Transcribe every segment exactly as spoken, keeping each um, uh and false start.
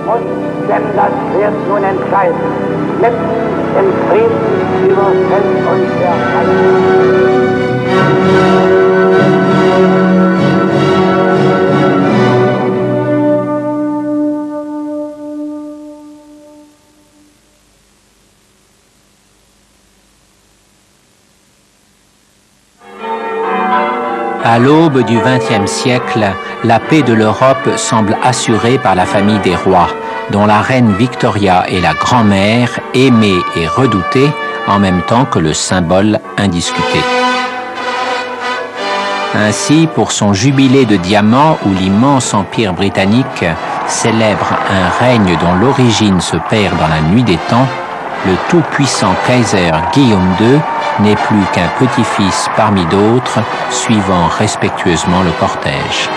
Und denn das wird nun entscheiden. Mitten im Frieden überfällt uns der Feind. À l'aube du vingtième siècle, la paix de l'Europe semble assurée par la famille des rois, dont la reine Victoria est la grand-mère, aimée et redoutée, en même temps que le symbole indiscuté. Ainsi, pour son jubilé de diamant où l'immense empire britannique célèbre un règne dont l'origine se perd dans la nuit des temps, le tout-puissant Kaiser Guillaume deux n'est plus qu'un petit-fils parmi d'autres, suivant respectueusement le cortège.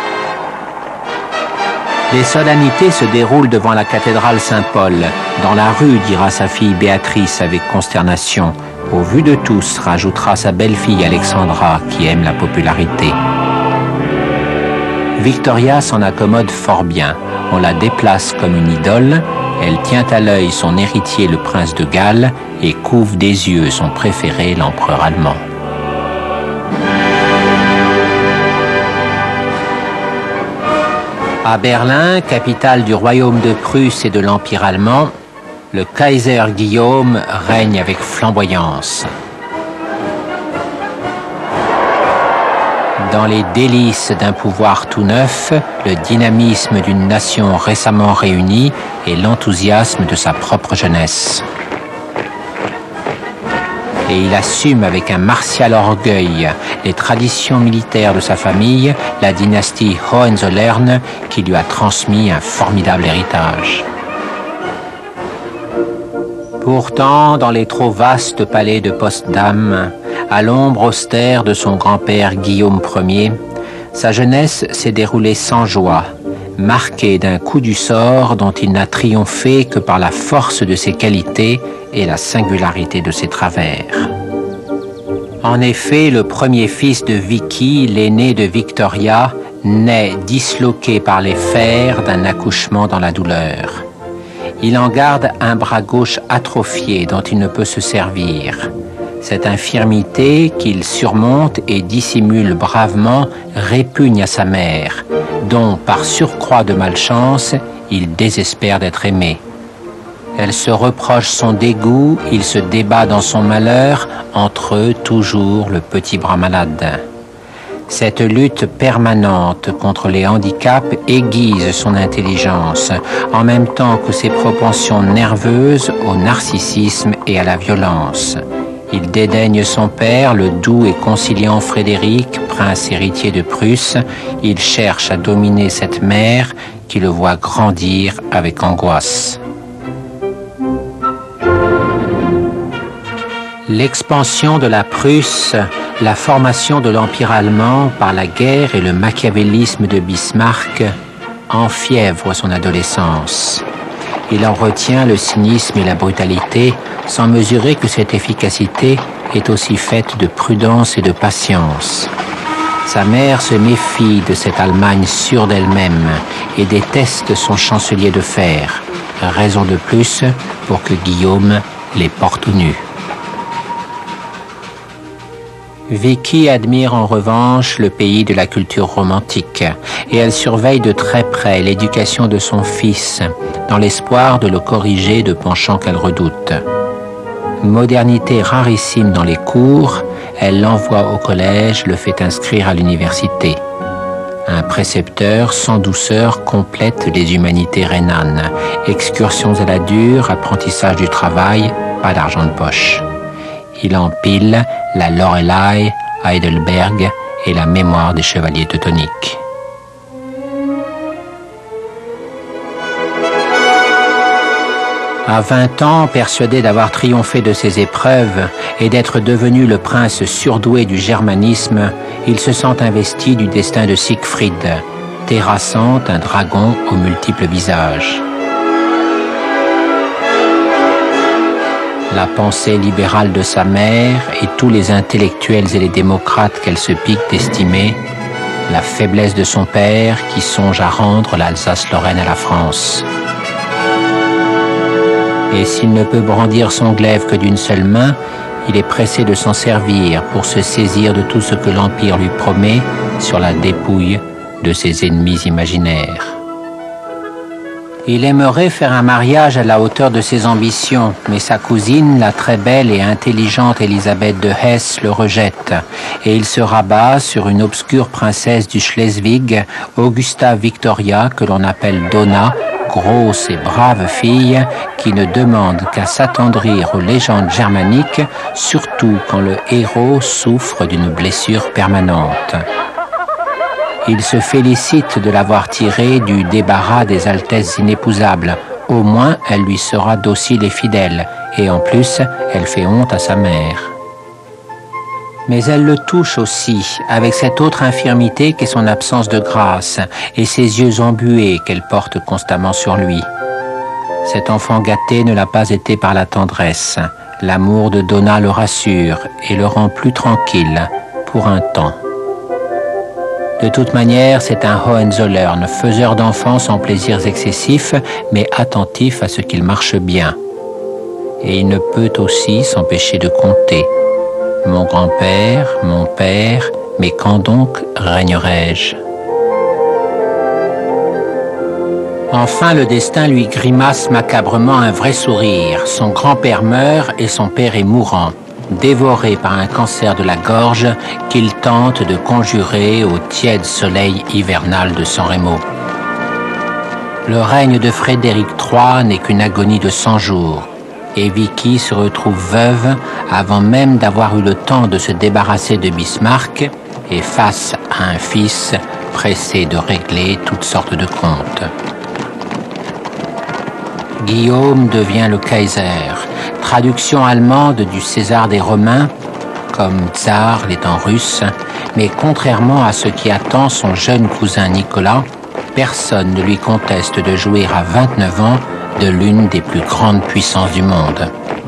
Les solennités se déroulent devant la cathédrale Saint-Paul. Dans la rue, dira sa fille Béatrice avec consternation. Au vu de tous, rajoutera sa belle-fille Alexandra, qui aime la popularité. Victoria s'en accommode fort bien. On la déplace comme une idole. Elle tient à l'œil son héritier, le prince de Galles, et couvre des yeux son préféré, l'empereur allemand. À Berlin, capitale du royaume de Prusse et de l'Empire allemand, le Kaiser Guillaume règne avec flamboyance. Dans les délices d'un pouvoir tout neuf, le dynamisme d'une nation récemment réunie et l'enthousiasme de sa propre jeunesse. Et il assume avec un martial orgueil les traditions militaires de sa famille, la dynastie Hohenzollern, qui lui a transmis un formidable héritage. Pourtant, dans les trop vastes palais de Potsdam, à l'ombre austère de son grand-père Guillaume Ier, sa jeunesse s'est déroulée sans joie, marquée d'un coup du sort dont il n'a triomphé que par la force de ses qualités et la singularité de ses travers. En effet, le premier fils de Vicky, l'aîné de Victoria, naît disloqué par les fers d'un accouchement dans la douleur. Il en garde un bras gauche atrophié dont il ne peut se servir. Cette infirmité qu'il surmonte et dissimule bravement répugne à sa mère, dont, par surcroît de malchance, il désespère d'être aimé. Elle se reproche son dégoût, il se débat dans son malheur, entre eux toujours le petit bras malade. Cette lutte permanente contre les handicaps aiguise son intelligence, en même temps que ses propensions nerveuses au narcissisme et à la violence. Il dédaigne son père, le doux et conciliant Frédéric, prince héritier de Prusse. Il cherche à dominer cette mère qui le voit grandir avec angoisse. L'expansion de la Prusse, la formation de l'Empire allemand par la guerre et le machiavélisme de Bismarck enfièvrent son adolescence. Il en retient le cynisme et la brutalité, sans mesurer que cette efficacité est aussi faite de prudence et de patience. Sa mère se méfie de cette Allemagne sûre d'elle-même et déteste son chancelier de fer, raison de plus pour que Guillaume les porte nus. Vicky admire en revanche le pays de la culture romantique et elle surveille de très près l'éducation de son fils dans l'espoir de le corriger de penchants qu'elle redoute. Modernité rarissime dans les cours, elle l'envoie au collège, le fait inscrire à l'université. Un précepteur sans douceur complète les humanités rhénanes. Excursions à la dure, apprentissage du travail, pas d'argent de poche. Il empile la Loreley, Heidelberg et la mémoire des chevaliers teutoniques. À vingt ans, persuadé d'avoir triomphé de ses épreuves et d'être devenu le prince surdoué du germanisme, il se sent investi du destin de Siegfried, terrassant un dragon aux multiples visages. La pensée libérale de sa mère et tous les intellectuels et les démocrates qu'elle se pique d'estimer, la faiblesse de son père qui songe à rendre l'Alsace-Lorraine à la France. Et s'il ne peut brandir son glaive que d'une seule main, il est pressé de s'en servir pour se saisir de tout ce que l'Empire lui promet sur la dépouille de ses ennemis imaginaires. Il aimerait faire un mariage à la hauteur de ses ambitions, mais sa cousine, la très belle et intelligente Élisabeth de Hesse, le rejette, et il se rabat sur une obscure princesse du Schleswig, Augusta Victoria, que l'on appelle Donna, grosse et brave fille, qui ne demande qu'à s'attendrir aux légendes germaniques, surtout quand le héros souffre d'une blessure permanente. Il se félicite de l'avoir tirée du débarras des altesses inépousables. Au moins, elle lui sera docile et fidèle, et en plus, elle fait honte à sa mère. Mais elle le touche aussi, avec cette autre infirmité qu'est son absence de grâce, et ses yeux embués qu'elle porte constamment sur lui. Cet enfant gâté ne l'a pas été par la tendresse. L'amour de Donna le rassure et le rend plus tranquille, pour un temps. De toute manière, c'est un Hohenzollern, faiseur d'enfants sans plaisirs excessifs, mais attentif à ce qu'il marche bien. Et il ne peut aussi s'empêcher de compter. Mon grand-père, mon père, mais quand donc régnerai-je ? Enfin, le destin lui grimace macabrement un vrai sourire. Son grand-père meurt et son père est mourant, dévoré par un cancer de la gorge qu'il tente de conjurer au tiède soleil hivernal de San Remo. Le règne de Frédéric trois n'est qu'une agonie de cent jours, et Vicky se retrouve veuve avant même d'avoir eu le temps de se débarrasser de Bismarck et face à un fils pressé de régler toutes sortes de comptes. Guillaume devient le Kaiser, traduction allemande du César des Romains, comme tsar l'étant russe, mais contrairement à ce qui attend son jeune cousin Nicolas, personne ne lui conteste de jouir à vingt-neuf ans de l'une des plus grandes puissances du monde.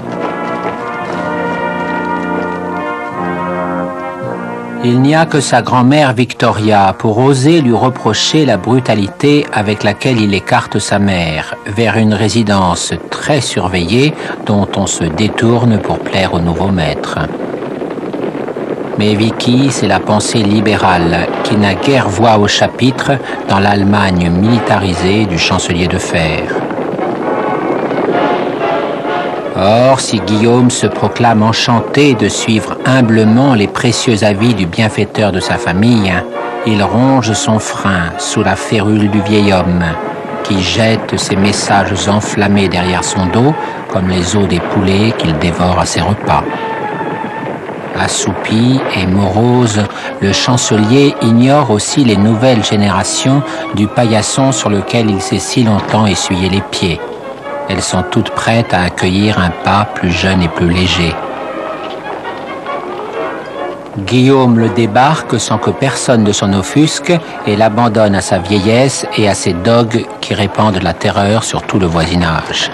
Il n'y a que sa grand-mère Victoria pour oser lui reprocher la brutalité avec laquelle il écarte sa mère vers une résidence très surveillée dont on se détourne pour plaire au nouveau maître. Mais Vicky, c'est la pensée libérale qui n'a guère voix au chapitre dans l'Allemagne militarisée du chancelier de fer. Or, si Guillaume se proclame enchanté de suivre humblement les précieux avis du bienfaiteur de sa famille, il ronge son frein sous la férule du vieil homme, qui jette ses messages enflammés derrière son dos, comme les os des poulets qu'il dévore à ses repas. Assoupi et morose, le chancelier ignore aussi les nouvelles générations du paillasson sur lequel il s'est si longtemps essuyé les pieds. Elles sont toutes prêtes à accueillir un pas plus jeune et plus léger. Guillaume le débarque sans que personne ne s'en offusque et l'abandonne à sa vieillesse et à ses dogues qui répandent la terreur sur tout le voisinage.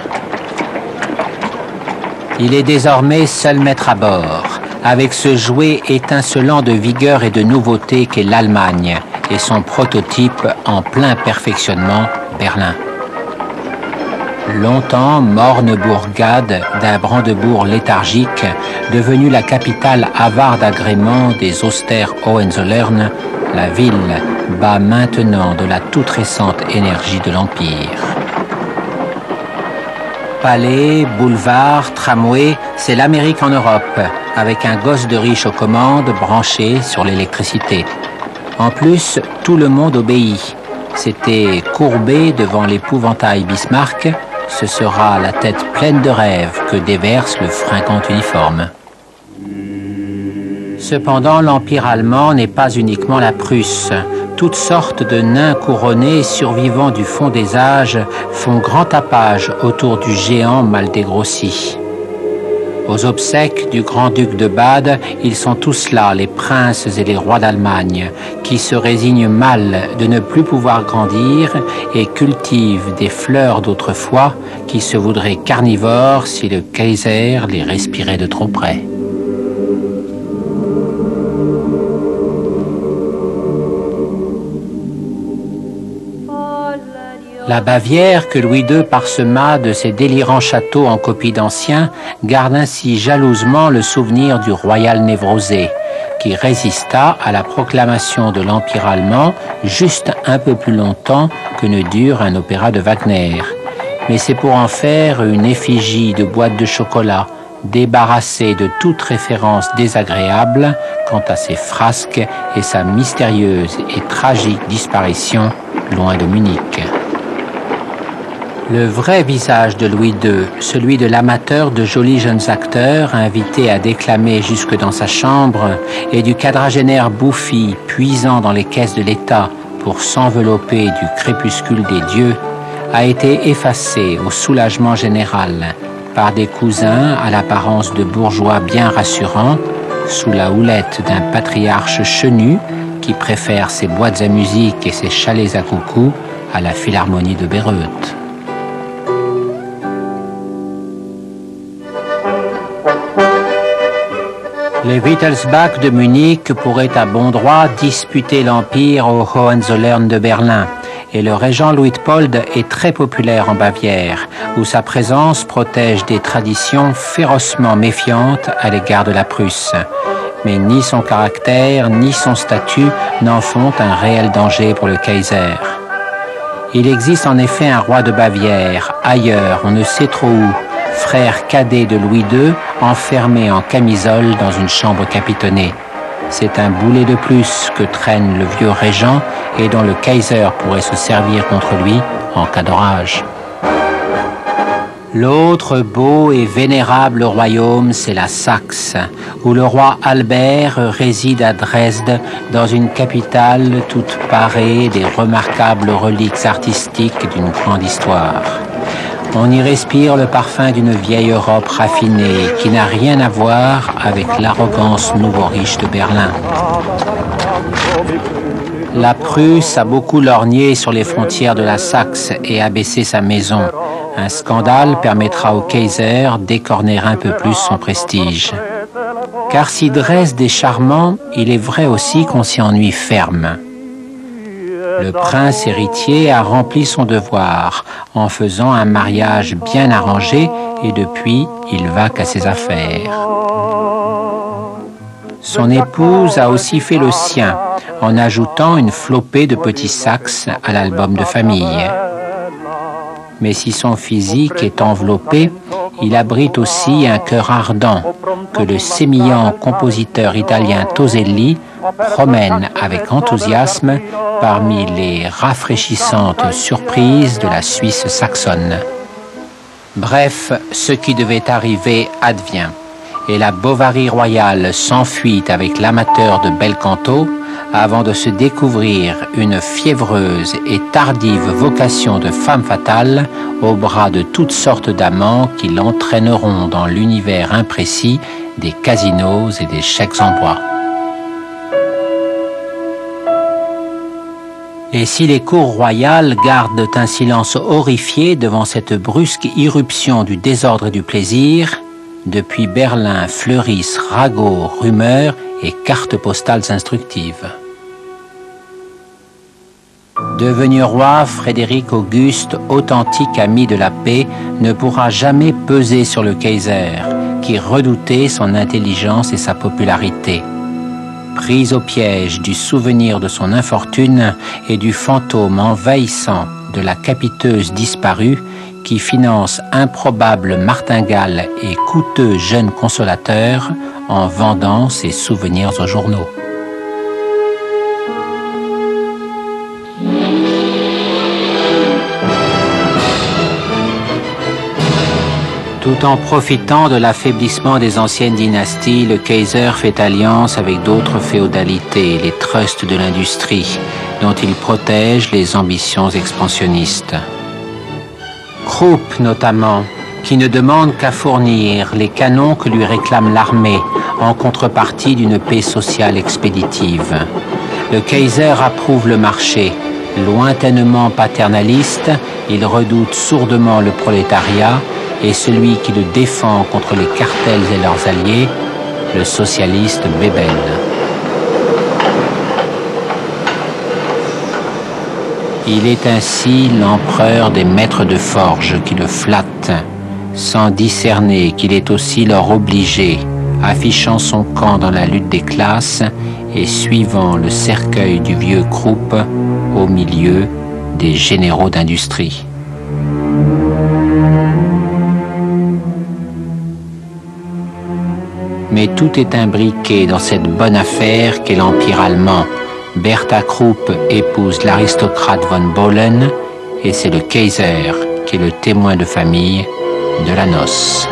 Il est désormais seul maître à bord, avec ce jouet étincelant de vigueur et de nouveauté qu'est l'Allemagne et son prototype en plein perfectionnement, Berlin. Longtemps morne bourgade d'un Brandebourg léthargique, devenue la capitale avare d'agréments des austères Hohenzollern, la ville bat maintenant de la toute récente énergie de l'Empire. Palais, boulevards, tramways, c'est l'Amérique en Europe, avec un gosse de riche aux commandes branché sur l'électricité. En plus, tout le monde obéit. C'était courbé devant l'épouvantail Bismarck. Ce sera la tête pleine de rêves que déverse le fringant uniforme. Cependant, l'Empire allemand n'est pas uniquement la Prusse. Toutes sortes de nains couronnés survivants du fond des âges font grand tapage autour du géant mal dégrossi. Aux obsèques du grand-duc de Bade, ils sont tous là, les princes et les rois d'Allemagne, qui se résignent mal de ne plus pouvoir grandir et cultivent des fleurs d'autrefois qui se voudraient carnivores si le Kaiser les respirait de trop près. La Bavière, que Louis deux parsema de ses délirants châteaux en copie d'anciens, garde ainsi jalousement le souvenir du royal névrosé, qui résista à la proclamation de l'Empire allemand juste un peu plus longtemps que ne dure un opéra de Wagner. Mais c'est pour en faire une effigie de boîte de chocolat, débarrassée de toute référence désagréable quant à ses frasques et sa mystérieuse et tragique disparition loin de Munich. Le vrai visage de Louis deux, celui de l'amateur de jolis jeunes acteurs invités à déclamer jusque dans sa chambre et du quadragénaire bouffi puisant dans les caisses de l'État pour s'envelopper du crépuscule des dieux, a été effacé au soulagement général par des cousins à l'apparence de bourgeois bien rassurants sous la houlette d'un patriarche chenu qui préfère ses boîtes à musique et ses chalets à coucou à la philharmonie de Bayreuth. Les Wittelsbach de Munich pourraient à bon droit disputer l'Empire aux Hohenzollern de Berlin, et le régent Luitpold est très populaire en Bavière, où sa présence protège des traditions férocement méfiantes à l'égard de la Prusse. Mais ni son caractère, ni son statut n'en font un réel danger pour le Kaiser. Il existe en effet un roi de Bavière, ailleurs, on ne sait trop où, frère cadet de Louis deux, enfermé en camisole dans une chambre capitonnée. C'est un boulet de plus que traîne le vieux régent et dont le Kaiser pourrait se servir contre lui en cas d'orage. L'autre beau et vénérable royaume, c'est la Saxe, où le roi Albert réside à Dresde, dans une capitale toute parée des remarquables reliques artistiques d'une grande histoire. On y respire le parfum d'une vieille Europe raffinée qui n'a rien à voir avec l'arrogance nouveau riche de Berlin. La Prusse a beaucoup lorgné sur les frontières de la Saxe et abaissé sa maison. Un scandale permettra au Kaiser d'écorner un peu plus son prestige. Car si Dresde est charmant, il est vrai aussi qu'on s'y ennuie ferme. Le prince héritier a rempli son devoir en faisant un mariage bien arrangé et depuis, il va qu'à ses affaires. Son épouse a aussi fait le sien en ajoutant une flopée de petits saxes à l'album de famille. Mais si son physique est enveloppé, il abrite aussi un cœur ardent que le sémillant compositeur italien Toselli promène avec enthousiasme parmi les rafraîchissantes surprises de la Suisse saxonne. Bref, ce qui devait arriver advient, et la Bovary royale s'enfuit avec l'amateur de bel canto avant de se découvrir une fiévreuse et tardive vocation de femme fatale au bras de toutes sortes d'amants qui l'entraîneront dans l'univers imprécis des casinos et des chèques en bois. Et si les cours royales gardent un silence horrifié devant cette brusque irruption du désordre et du plaisir, depuis Berlin fleurissent ragots, rumeurs et cartes postales instructives. Devenu roi, Frédéric Auguste, authentique ami de la paix, ne pourra jamais peser sur le Kaiser, qui redoutait son intelligence et sa popularité. Pris au piège du souvenir de son infortune et du fantôme envahissant de la capiteuse disparue qui finance improbables martingales et coûteux jeunes consolateurs en vendant ses souvenirs aux journaux. Tout en profitant de l'affaiblissement des anciennes dynasties, le Kaiser fait alliance avec d'autres féodalités, les trusts de l'industrie, dont il protège les ambitions expansionnistes. Krupp notamment, qui ne demande qu'à fournir les canons que lui réclame l'armée en contrepartie d'une paix sociale expéditive. Le Kaiser approuve le marché. Lointainement paternaliste, il redoute sourdement le prolétariat et celui qui le défend contre les cartels et leurs alliés, le socialiste Bebel. Il est ainsi l'empereur des maîtres de forge qui le flattent, sans discerner qu'il est aussi leur obligé, affichant son camp dans la lutte des classes et suivant le cercueil du vieux Krupp au milieu des généraux d'industrie. Mais tout est imbriqué dans cette bonne affaire qu'est l'Empire allemand. Bertha Krupp épouse l'aristocrate von Bohlen et c'est le Kaiser qui est le témoin de famille de la noce.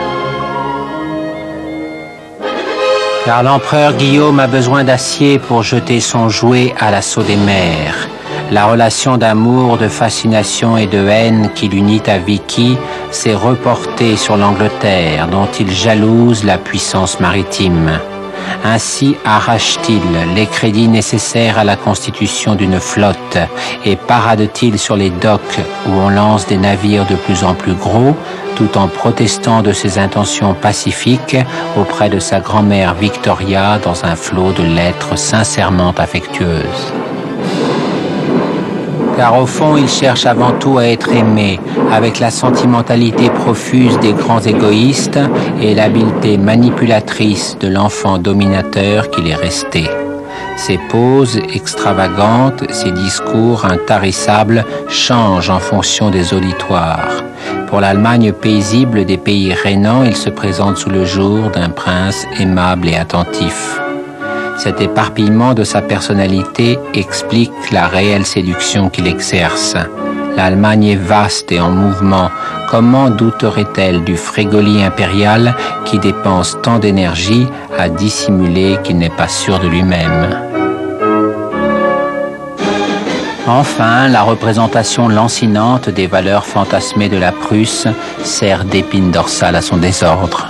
Car l'empereur Guillaume a besoin d'acier pour jeter son jouet à l'assaut des mers. La relation d'amour, de fascination et de haine qui l'unit à Vicky s'est reportée sur l'Angleterre, dont il jalouse la puissance maritime. Ainsi arrache-t-il les crédits nécessaires à la constitution d'une flotte et parade-t-il sur les docks où on lance des navires de plus en plus gros, tout en protestant de ses intentions pacifiques auprès de sa grand-mère Victoria dans un flot de lettres sincèrement affectueuses. Car au fond, il cherche avant tout à être aimé, avec la sentimentalité profuse des grands égoïstes et l'habileté manipulatrice de l'enfant dominateur qu'il est resté. Ses poses extravagantes, ses discours intarissables changent en fonction des auditoires. Pour l'Allemagne paisible des pays rénants, il se présente sous le jour d'un prince aimable et attentif. Cet éparpillement de sa personnalité explique la réelle séduction qu'il exerce. L'Allemagne est vaste et en mouvement. Comment douterait-elle du frégoli impérial qui dépense tant d'énergie à dissimuler qu'il n'est pas sûr de lui-même? Enfin, la représentation lancinante des valeurs fantasmées de la Prusse sert d'épine dorsale à son désordre.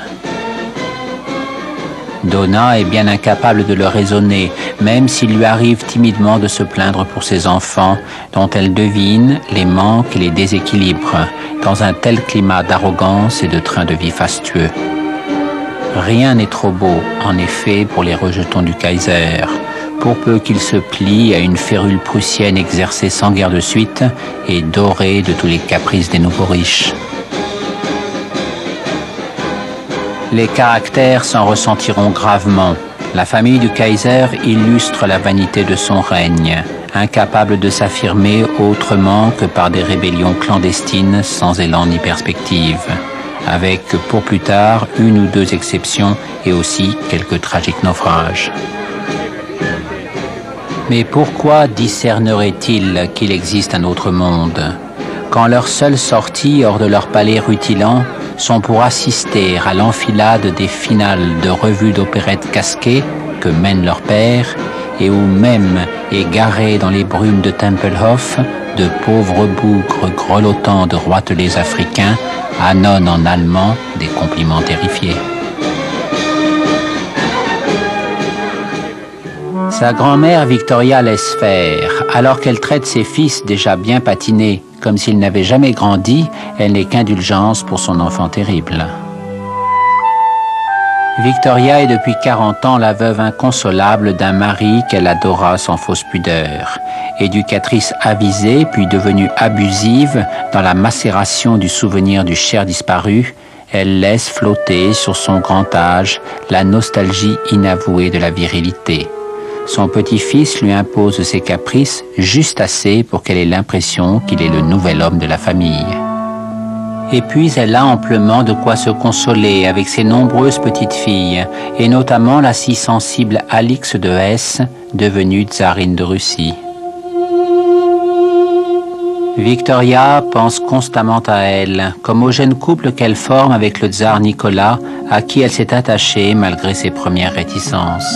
Donna est bien incapable de le raisonner, même s'il lui arrive timidement de se plaindre pour ses enfants, dont elle devine les manques et les déséquilibres, dans un tel climat d'arrogance et de train de vie fastueux. Rien n'est trop beau, en effet, pour les rejetons du Kaiser, pour peu qu'ils se plient à une férule prussienne exercée sans guerre de suite et dorée de tous les caprices des nouveaux riches. Les caractères s'en ressentiront gravement. La famille du Kaiser illustre la vanité de son règne, incapable de s'affirmer autrement que par des rébellions clandestines sans élan ni perspective, avec pour plus tard une ou deux exceptions et aussi quelques tragiques naufrages. Mais pourquoi discernerait-il qu'il existe un autre monde, quand leurs seules sorties hors de leur palais rutilant sont pour assister à l'enfilade des finales de revues d'opérettes casquées que mène leur père et où même, égarés dans les brumes de Tempelhof, de pauvres bougres grelottants de roitelets africains annonnent en allemand des compliments terrifiés. Sa grand-mère Victoria laisse faire, alors qu'elle traite ses fils déjà bien patinés, comme s'ils n'avaient jamais grandi, elle n'est qu'indulgence pour son enfant terrible. Victoria est depuis quarante ans la veuve inconsolable d'un mari qu'elle adora sans fausse pudeur. Éducatrice avisée, puis devenue abusive dans la macération du souvenir du cher disparu, elle laisse flotter sur son grand âge la nostalgie inavouée de la virilité. Son petit-fils lui impose ses caprices juste assez pour qu'elle ait l'impression qu'il est le nouvel homme de la famille. Et puis elle a amplement de quoi se consoler avec ses nombreuses petites filles, et notamment la si sensible Alix de Hesse, devenue tsarine de Russie. Victoria pense constamment à elle, comme au jeune couple qu'elle forme avec le tsar Nicolas, à qui elle s'est attachée malgré ses premières réticences.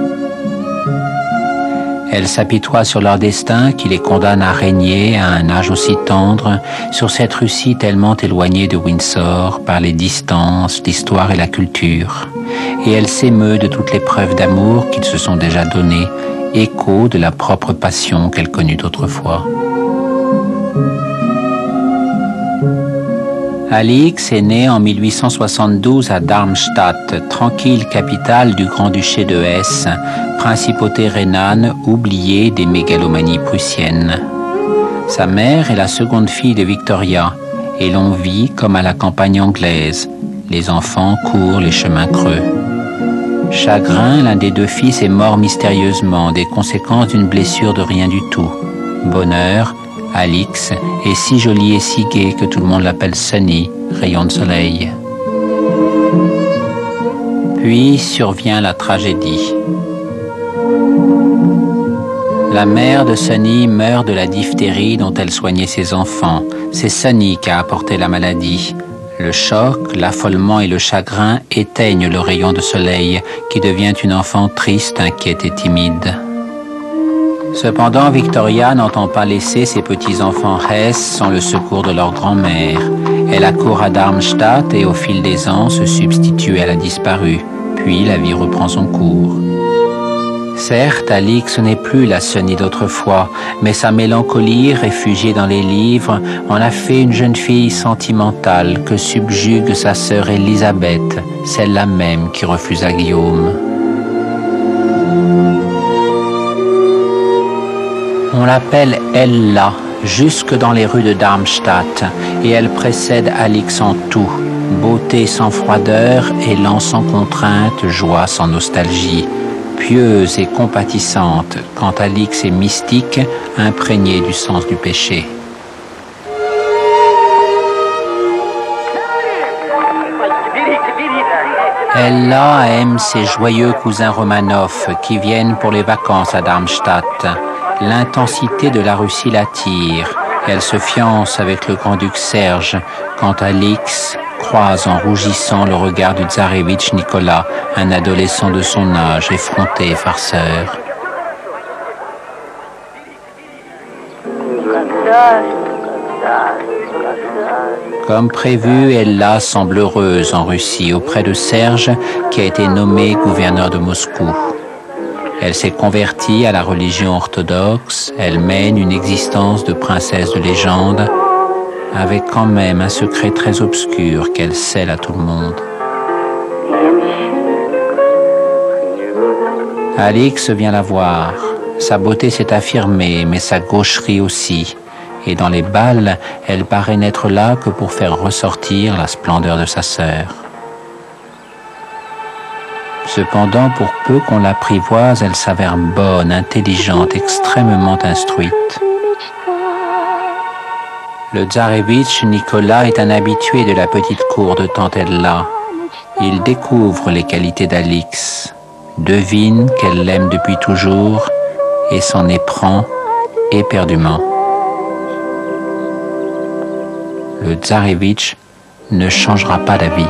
Elle s'apitoie sur leur destin qui les condamne à régner à un âge aussi tendre sur cette Russie tellement éloignée de Windsor par les distances, l'histoire et la culture. Et elle s'émeut de toutes les preuves d'amour qu'ils se sont déjà données, écho de la propre passion qu'elle connut autrefois. Alix est née en mille huit cent soixante-douze à Darmstadt, tranquille capitale du Grand-Duché de Hesse, principauté rhénane oubliée des mégalomanies prussiennes. Sa mère est la seconde fille de Victoria et l'on vit comme à la campagne anglaise. Les enfants courent les chemins creux. Chagrin, l'un des deux fils est mort mystérieusement des conséquences d'une blessure de rien du tout. Bonheur, Alix est si jolie et si gaie que tout le monde l'appelle Sunny, rayon de soleil. Puis survient la tragédie. La mère de Sunny meurt de la diphtérie dont elle soignait ses enfants. C'est Sunny qui a apporté la maladie. Le choc, l'affolement et le chagrin éteignent le rayon de soleil qui devient une enfant triste, inquiète et timide. Cependant, Victoria n'entend pas laisser ses petits-enfants Hesse sans le secours de leur grand-mère. Elle accourt à Darmstadt et au fil des ans se substitue à la disparue. Puis la vie reprend son cours. Certes, Alix n'est plus la Sunny d'autrefois, mais sa mélancolie, réfugiée dans les livres, en a fait une jeune fille sentimentale que subjugue sa sœur Elisabeth, celle-là même qui refusa Guillaume. On l'appelle Ella, jusque dans les rues de Darmstadt, et elle précède Alix en tout, beauté sans froideur, élan sans contrainte, joie sans nostalgie. Pieuse et compatissante, quand Alix est mystique, imprégnée du sens du péché. Ella aime ses joyeux cousins Romanov qui viennent pour les vacances à Darmstadt. L'intensité de la Russie l'attire. Elle se fiance avec le grand-duc Serge, quand Alix croise en rougissant le regard du tsarevitch Nicolas, un adolescent de son âge, effronté et farceur. Comme prévu, Ella semble heureuse en Russie auprès de Serge, qui a été nommé gouverneur de Moscou. Elle s'est convertie à la religion orthodoxe, elle mène une existence de princesse de légende, avec quand même un secret très obscur qu'elle cèle à tout le monde. Alix vient la voir. Sa beauté s'est affirmée, mais sa gaucherie aussi. Et dans les bals, elle paraît n'être là que pour faire ressortir la splendeur de sa sœur. Cependant, pour peu qu'on l'apprivoise, elle s'avère bonne, intelligente, extrêmement instruite. Le tsarevitch Nicolas est un habitué de la petite cour de tante Ella. Il découvre les qualités d'Alix, devine qu'elle l'aime depuis toujours et s'en éprend éperdument. Le tsarevitch ne changera pas d'avis.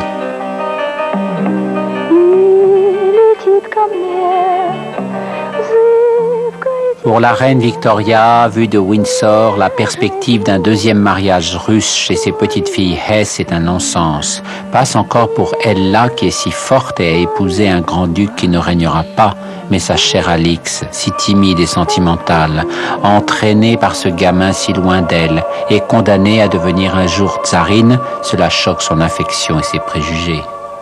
Pour la reine Victoria, vue de Windsor, la perspective d'un deuxième mariage russe chez ses petites filles Hesse est un non-sens. Passe encore pour Ella qui est si forte et a épousé un grand-duc qui ne régnera pas, mais sa chère Alix, si timide et sentimentale, entraînée par ce gamin si loin d'elle et condamnée à devenir un jour tsarine, cela choque son affection et ses préjugés.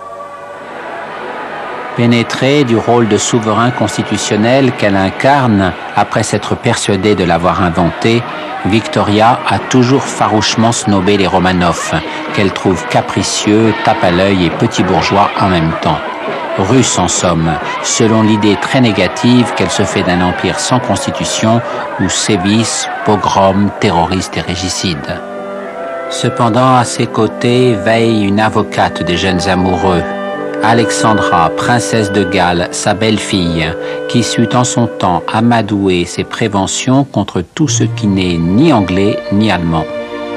Pénétrée du rôle de souverain constitutionnel qu'elle incarne, après s'être persuadée de l'avoir inventé, Victoria a toujours farouchement snobé les Romanov, qu'elle trouve capricieux, tape à l'œil et petits bourgeois en même temps. Russe en somme, selon l'idée très négative qu'elle se fait d'un empire sans constitution où sévissent pogroms, terroristes et régicides. Cependant, à ses côtés veille une avocate des jeunes amoureux, Alexandra, princesse de Galles, sa belle-fille, qui sut en son temps amadouer ses préventions contre tout ce qui n'est ni anglais ni allemand.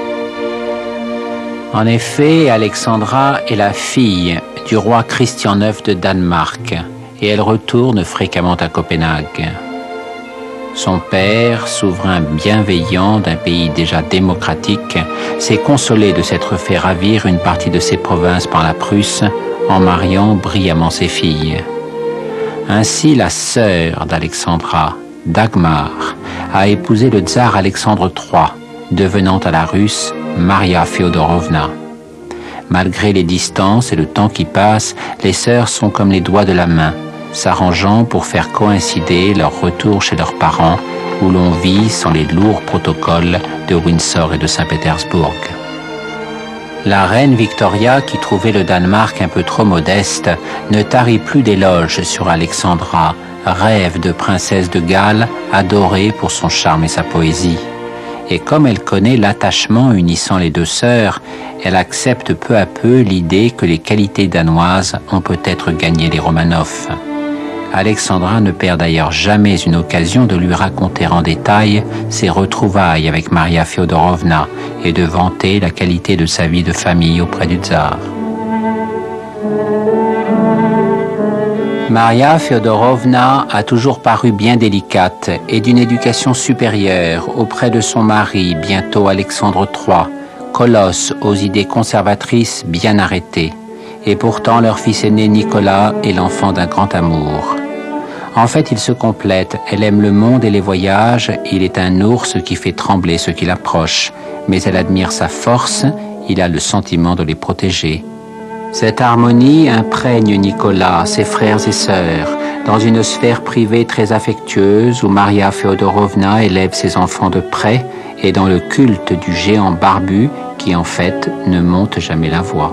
En effet, Alexandra est la fille du roi Christian neuf de Danemark et elle retourne fréquemment à Copenhague. Son père, souverain bienveillant d'un pays déjà démocratique, s'est consolé de s'être fait ravir une partie de ses provinces par la Prusse en mariant brillamment ses filles. Ainsi, la sœur d'Alexandra, Dagmar, a épousé le tsar Alexandre trois, devenant à la russe Maria Féodorovna. Malgré les distances et le temps qui passe, les sœurs sont comme les doigts de la main. s'arrangeant pour faire coïncider leur retour chez leurs parents, où l'on vit sans les lourds protocoles de Windsor et de Saint-Pétersbourg. La reine Victoria, qui trouvait le Danemark un peu trop modeste, ne tarit plus d'éloges sur Alexandra, rêve de princesse de Galles, adorée pour son charme et sa poésie. Et comme elle connaît l'attachement unissant les deux sœurs, elle accepte peu à peu l'idée que les qualités danoises ont peut-être gagné les Romanov. Alexandra ne perd d'ailleurs jamais une occasion de lui raconter en détail ses retrouvailles avec Maria Féodorovna et de vanter la qualité de sa vie de famille auprès du tsar. Maria Féodorovna a toujours paru bien délicate et d'une éducation supérieure auprès de son mari, bientôt Alexandre trois, colosse aux idées conservatrices bien arrêtées. Et pourtant leur fils aîné Nicolas est l'enfant d'un grand amour. En fait, ils se complètent. Elle aime le monde et les voyages. Il est un ours qui fait trembler ceux qui l'approchent. Mais elle admire sa force. Il a le sentiment de les protéger. Cette harmonie imprègne Nicolas, ses frères et sœurs, dans une sphère privée très affectueuse où Maria Féodorovna élève ses enfants de près et dans le culte du géant barbu qui, en fait, ne monte jamais la voix.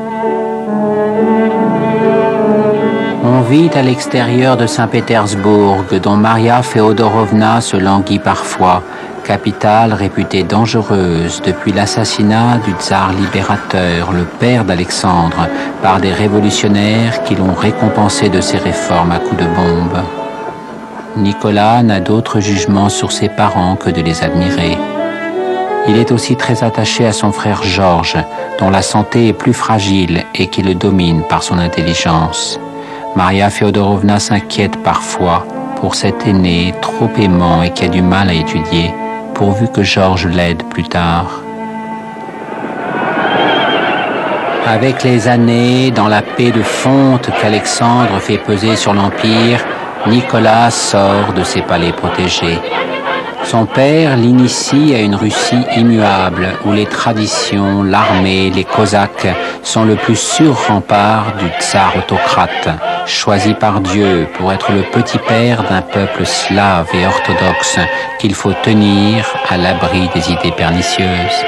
On vit à l'extérieur de Saint-Pétersbourg, dont Maria Féodorovna se languit parfois, capitale réputée dangereuse depuis l'assassinat du tsar libérateur, le père d'Alexandre, par des révolutionnaires qui l'ont récompensé de ses réformes à coups de bombes. Nicolas n'a d'autre jugement sur ses parents que de les admirer. Il est aussi très attaché à son frère Georges, dont la santé est plus fragile et qui le domine par son intelligence. Maria Féodorovna s'inquiète parfois pour cet aîné trop aimant et qui a du mal à étudier, pourvu que Georges l'aide plus tard. Avec les années, dans la paix de fonte qu'Alexandre fait peser sur l'Empire, Nicolas sort de ses palais protégés. Son père l'initie à une Russie immuable où les traditions, l'armée, les Cosaques sont le plus sûr rempart du tsar autocrate, choisi par Dieu pour être le petit père d'un peuple slave et orthodoxe qu'il faut tenir à l'abri des idées pernicieuses.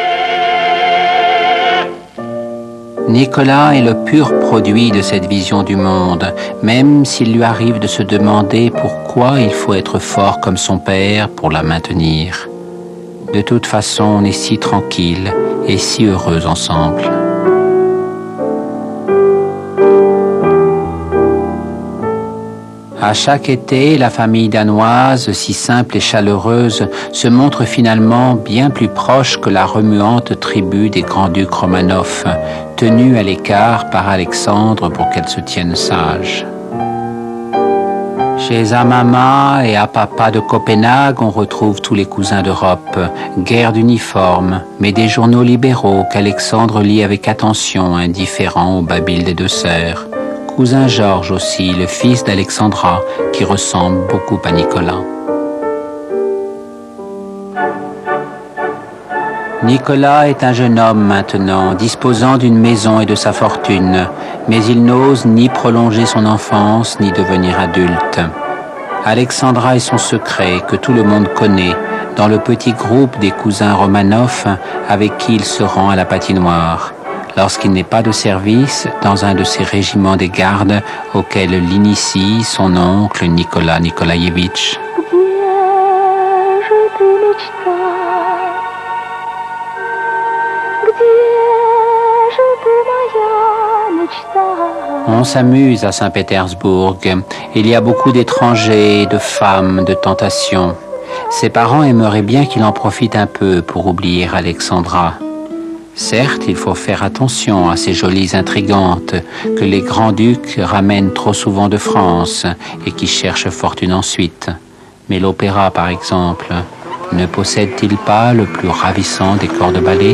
Nicolas est le pur produit de cette vision du monde, même s'il lui arrive de se demander pourquoi il faut être fort comme son père pour la maintenir. De toute façon, on est si tranquille et si heureux ensemble. À chaque été, la famille danoise, si simple et chaleureuse, se montre finalement bien plus proche que la remuante tribu des grands-ducs Romanov, tenue à l'écart par Alexandre pour qu'elle se tienne sage. Chez Amama et Apapa de Copenhague, on retrouve tous les cousins d'Europe, guerre d'uniforme, mais des journaux libéraux qu'Alexandre lit avec attention, indifférent au babil des deux sœurs. Cousin Georges aussi, le fils d'Alexandra, qui ressemble beaucoup à Nicolas. Nicolas est un jeune homme maintenant, disposant d'une maison et de sa fortune, mais il n'ose ni prolonger son enfance, ni devenir adulte. Alexandra est son secret, que tout le monde connaît, dans le petit groupe des cousins Romanov avec qui il se rend à la patinoire, lorsqu'il n'est pas de service dans un de ces régiments des gardes auxquels l'initie son oncle Nicolas Nikolaïevitch. On s'amuse à Saint-Pétersbourg. Il y a beaucoup d'étrangers, de femmes, de tentations. Ses parents aimeraient bien qu'il en profite un peu pour oublier Alexandra. Certes, il faut faire attention à ces jolies intrigantes que les grands-ducs ramènent trop souvent de France et qui cherchent fortune ensuite. Mais l'opéra, par exemple, ne possède-t-il pas le plus ravissant des corps de ballet ?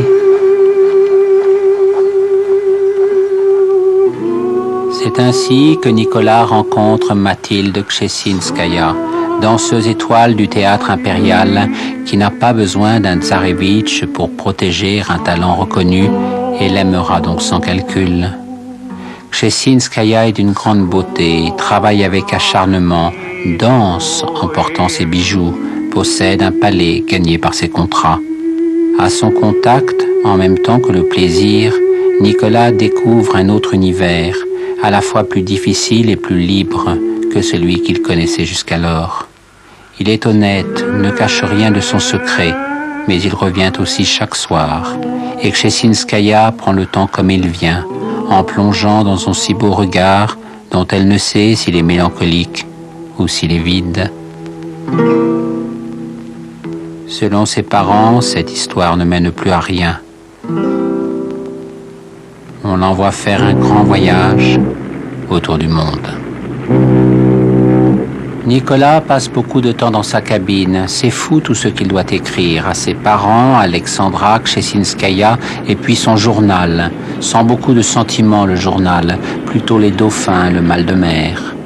C'est ainsi que Nicolas rencontre Mathilde Kschessinskaya, danseuse étoile du théâtre impérial qui n'a pas besoin d'un tsarevitch pour protéger un talent reconnu et l'aimera donc sans calcul. Kshessinskaya est d'une grande beauté, travaille avec acharnement, danse en portant ses bijoux, possède un palais gagné par ses contrats. À son contact, en même temps que le plaisir, Nicolas découvre un autre univers, à la fois plus difficile et plus libre que celui qu'il connaissait jusqu'alors. Il est honnête, ne cache rien de son secret, mais il revient aussi chaque soir. Et Kshessinskaya prend le temps comme il vient, en plongeant dans son si beau regard dont elle ne sait s'il est mélancolique ou s'il est vide. Selon ses parents, cette histoire ne mène plus à rien. On l'envoie faire un grand voyage autour du monde. Nicolas passe beaucoup de temps dans sa cabine. C'est fou tout ce qu'il doit écrire à ses parents, Alexandra, Kshessinskaya, et puis son journal. Sans beaucoup de sentiments, le journal, plutôt les dauphins, le mal de mer.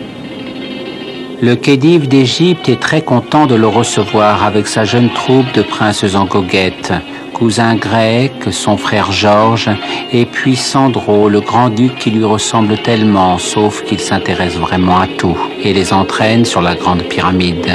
Le khedive d'Égypte est très content de le recevoir avec sa jeune troupe de princes en goguette, cousin grec, son frère Georges, et puis Sandro, le grand-duc qui lui ressemble tellement, sauf qu'il s'intéresse vraiment à tout, et les entraîne sur la grande pyramide.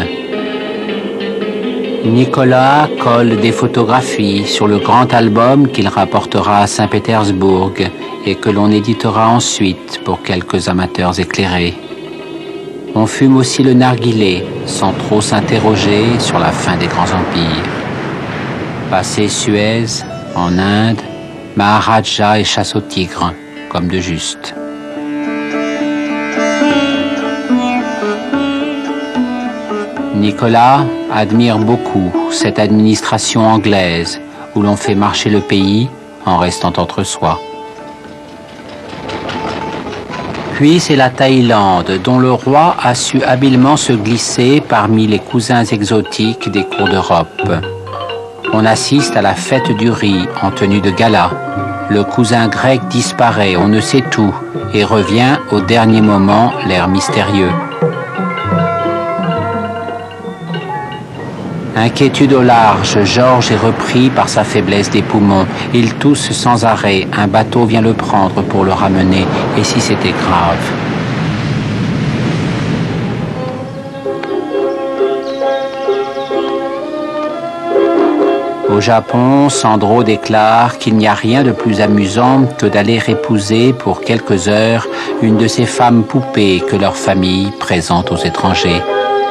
Nicolas colle des photographies sur le grand album qu'il rapportera à Saint-Pétersbourg et que l'on éditera ensuite pour quelques amateurs éclairés. On fume aussi le narguilé, sans trop s'interroger sur la fin des grands empires. Passé Suez, en Inde, Maharaja et chasse au tigre, comme de juste. Nicolas admire beaucoup cette administration anglaise où l'on fait marcher le pays en restant entre soi. Puis c'est la Thaïlande, dont le roi a su habilement se glisser parmi les cousins exotiques des cours d'Europe. On assiste à la fête du riz en tenue de gala. Le cousin grec disparaît, on ne sait tout, et revient au dernier moment, l'air mystérieux. Inquiétude au large, Georges est repris par sa faiblesse des poumons. Il tousse sans arrêt, un bateau vient le prendre pour le ramener, et si c'était grave? Au Japon, Sandro déclare qu'il n'y a rien de plus amusant que d'aller épouser pour quelques heures une de ces femmes poupées que leur famille présente aux étrangers.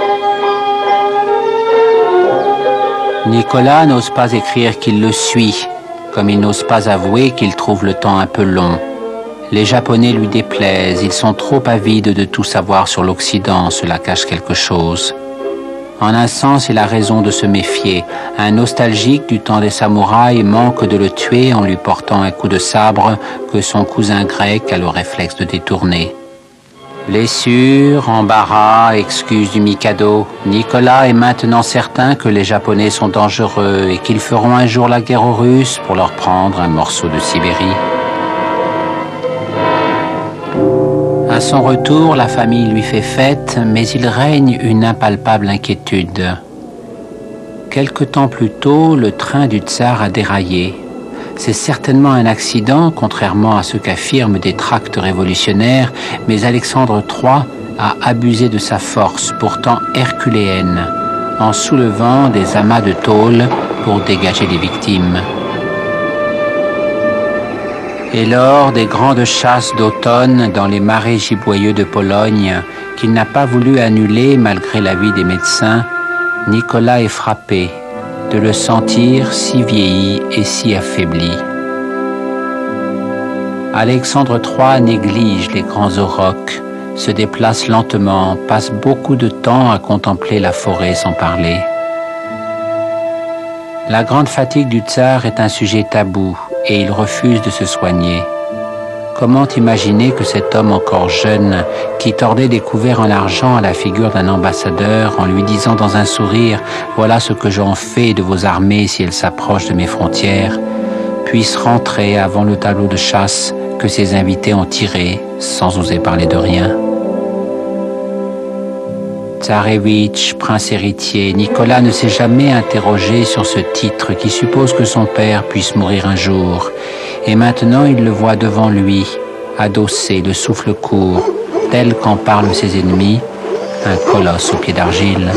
Nicolas n'ose pas écrire qu'il le suit, comme il n'ose pas avouer qu'il trouve le temps un peu long. Les Japonais lui déplaisent, ils sont trop avides de tout savoir sur l'Occident, cela cache quelque chose. En un sens, il a raison de se méfier. Un nostalgique du temps des samouraïs manque de le tuer en lui portant un coup de sabre que son cousin grec a le réflexe de détourner. Blessures, embarras, excuses du Mikado. Nicolas est maintenant certain que les Japonais sont dangereux et qu'ils feront un jour la guerre aux Russes pour leur prendre un morceau de Sibérie. À son retour, la famille lui fait fête, mais il règne une impalpable inquiétude. Quelque temps plus tôt, le train du tsar a déraillé. C'est certainement un accident, contrairement à ce qu'affirment des tracts révolutionnaires, mais Alexandre trois a abusé de sa force, pourtant herculéenne, en soulevant des amas de tôle pour dégager les victimes. Et lors des grandes chasses d'automne dans les marais giboyeux de Pologne, qu'il n'a pas voulu annuler malgré l'avis des médecins, Nicolas est frappé de le sentir si vieilli et si affaibli. Alexandre trois néglige les grands aurochs, se déplace lentement, passe beaucoup de temps à contempler la forêt sans parler. La grande fatigue du tsar est un sujet tabou et il refuse de se soigner. Comment imaginer que cet homme encore jeune, qui tordait des couverts en argent à la figure d'un ambassadeur en lui disant dans un sourire « Voilà ce que j'en fais de vos armées si elles s'approchent de mes frontières », puisse rentrer avant le tableau de chasse que ses invités ont tiré sans oser parler de rien. Tsarevitch, prince héritier, Nicolas ne s'est jamais interrogé sur ce titre qui suppose que son père puisse mourir un jour. Et maintenant il le voit devant lui, adossé, le souffle court, tel qu'en parlent ses ennemis, un colosse aux pieds d'argile.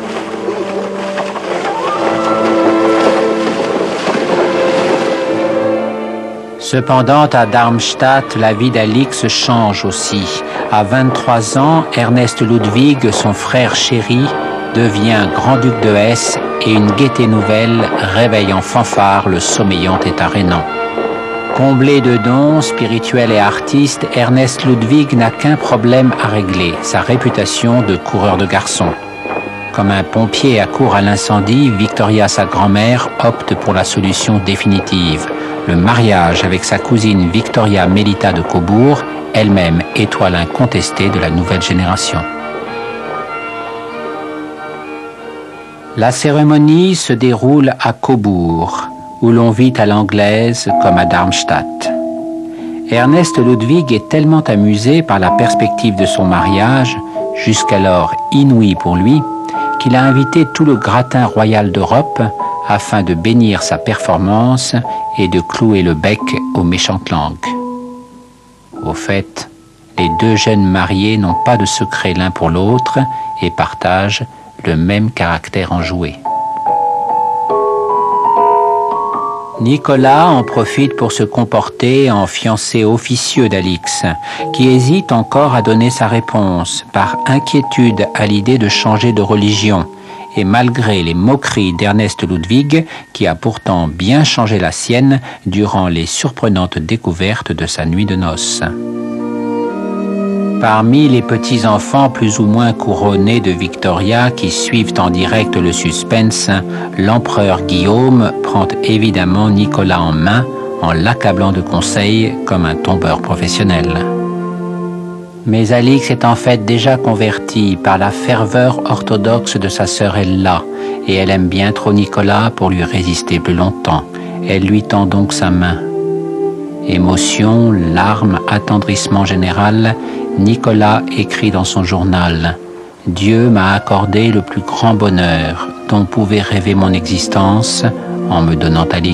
Cependant, à Darmstadt, la vie d'Alix change aussi. À vingt-trois ans, Ernest Ludwig, son frère chéri, devient grand-duc de Hesse et une gaieté nouvelle réveille en fanfare le sommeillant état rhénan. Comblé de dons spirituels et artistes, Ernest Ludwig n'a qu'un problème à régler, sa réputation de coureur de garçons. Comme un pompier accourt à l'incendie, Victoria, sa grand-mère, opte pour la solution définitive. Le mariage avec sa cousine Victoria Melita de Cobourg, elle-même étoile incontestée de la nouvelle génération. La cérémonie se déroule à Cobourg, où l'on vit à l'anglaise comme à Darmstadt. Ernest Ludwig est tellement amusé par la perspective de son mariage, jusqu'alors inouïe pour lui, qu'il a invité tout le gratin royal d'Europe afin de bénir sa performance et de clouer le bec aux méchantes langues. Au fait, les deux jeunes mariés n'ont pas de secret l'un pour l'autre et partagent le même caractère enjoué. Nicolas en profite pour se comporter en fiancé officieux d'Alix, qui hésite encore à donner sa réponse, par inquiétude à l'idée de changer de religion, et malgré les moqueries d'Ernest Ludwig, qui a pourtant bien changé la sienne durant les surprenantes découvertes de sa nuit de noces. Parmi les petits-enfants plus ou moins couronnés de Victoria qui suivent en direct le suspense, l'empereur Guillaume prend évidemment Nicolas en main en l'accablant de conseils comme un tombeur professionnel. Mais Alix est en fait déjà convertie par la ferveur orthodoxe de sa sœur Ella, et elle aime bien trop Nicolas pour lui résister plus longtemps. Elle lui tend donc sa main. Émotion, larmes, attendrissement général, Nicolas écrit dans son journal « Dieu m'a accordé le plus grand bonheur dont pouvait rêver mon existence en me donnant Alix. »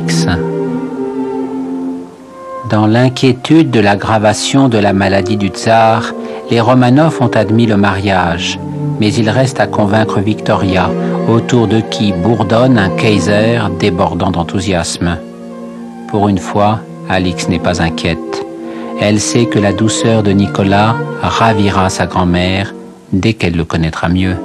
Dans l'inquiétude de l'aggravation de la maladie du tsar, les Romanov ont admis le mariage, mais il reste à convaincre Victoria, autour de qui bourdonne un Kaiser débordant d'enthousiasme. Pour une fois, Alix n'est pas inquiète. Elle sait que la douceur de Nicolas ravira sa grand-mère dès qu'elle le connaîtra mieux.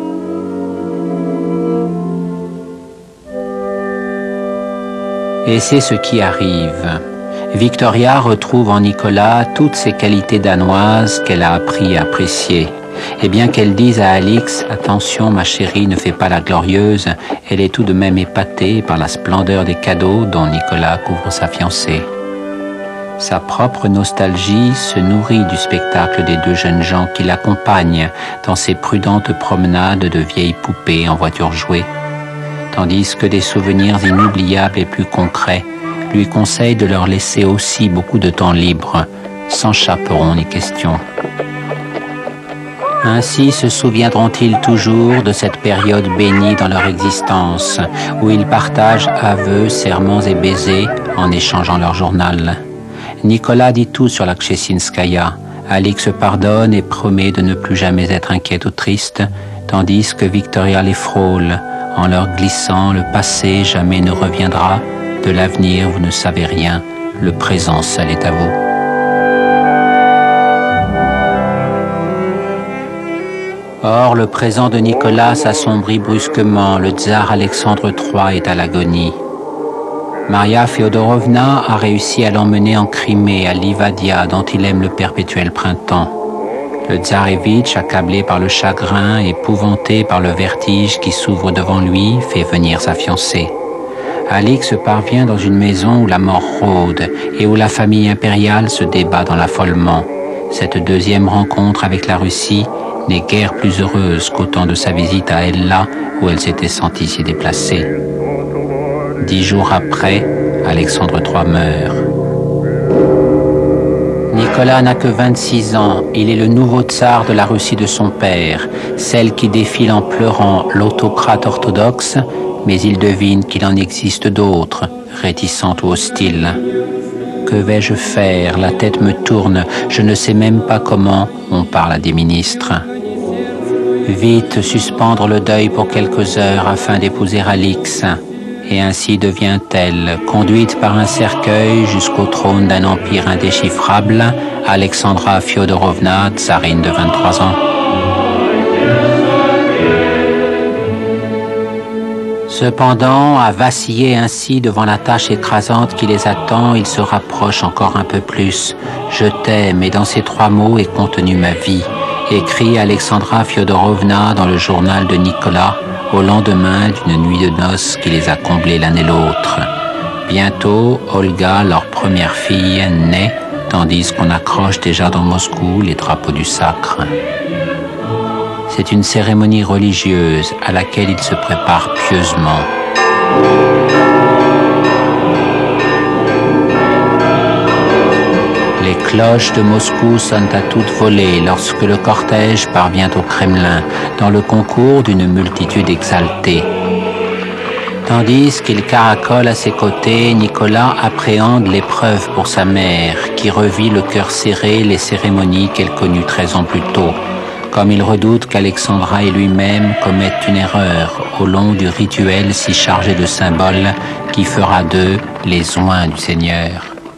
Et c'est ce qui arrive. Victoria retrouve en Nicolas toutes ses qualités danoises qu'elle a appris à apprécier. Et bien qu'elle dise à Alix « Attention ma chérie, ne fais pas la glorieuse », elle est tout de même épatée par la splendeur des cadeaux dont Nicolas couvre sa fiancée. Sa propre nostalgie se nourrit du spectacle des deux jeunes gens qui l'accompagnent dans ces prudentes promenades de vieilles poupées en voiture jouée, tandis que des souvenirs inoubliables et plus concrets lui conseillent de leur laisser aussi beaucoup de temps libre, sans chaperon ni question. Ainsi se souviendront-ils toujours de cette période bénie dans leur existence, où ils partagent aveux, serments et baisers en échangeant leur journal. Nicolas dit tout sur la Kshessinskaya. Alix pardonne et promet de ne plus jamais être inquiète ou triste, tandis que Victoria les frôle, en leur glissant « Le passé jamais ne reviendra, de l'avenir vous ne savez rien, le présent seul est à vous ». Or, le présent de Nicolas s'assombrit brusquement, le tsar Alexandre trois est à l'agonie. Maria Féodorovna a réussi à l'emmener en Crimée, à Livadia, dont il aime le perpétuel printemps. Le tsarevitch, accablé par le chagrin, épouvanté par le vertige qui s'ouvre devant lui, fait venir sa fiancée. Alix parvient dans une maison où la mort rôde et où la famille impériale se débat dans l'affolement. Cette deuxième rencontre avec la Russie n'est guère plus heureuse qu'au temps de sa visite à Ella, où elle s'était sentie si déplacée. Dix jours après, Alexandre trois meurt. Nicolas n'a que vingt-six ans. Il est le nouveau tsar de la Russie de son père, celle qui défile en pleurant l'autocrate orthodoxe, mais il devine qu'il en existe d'autres, réticentes ou hostiles. Que vais-je faire? La tête me tourne. Je ne sais même pas comment. On parle à des ministres. Vite, suspendre le deuil pour quelques heures afin d'épouser Alix. Et ainsi devient-elle, conduite par un cercueil jusqu'au trône d'un empire indéchiffrable, Alexandra Fyodorovna, tsarine de vingt-trois ans. Cependant, à vaciller ainsi devant la tâche écrasante qui les attend, ils se rapprochent encore un peu plus. « Je t'aime » et dans ces trois mots est contenue ma vie, écrit Alexandra Fyodorovna dans le journal de Nicolas, au lendemain d'une nuit de noces qui les a comblés l'un et l'autre. Bientôt, Olga, leur première fille, naît, tandis qu'on accroche déjà dans Moscou les drapeaux du sacre. C'est une cérémonie religieuse à laquelle ils se préparent pieusement. Les cloches de Moscou sonnent à toute volée lorsque le cortège parvient au Kremlin, dans le concours d'une multitude exaltée. Tandis qu'il caracole à ses côtés, Nicolas appréhende l'épreuve pour sa mère, qui revit le cœur serré les cérémonies qu'elle connut treize ans plus tôt, comme il redoute qu'Alexandra et lui-même commettent une erreur au long du rituel si chargé de symboles qui fera d'eux les oints du Seigneur.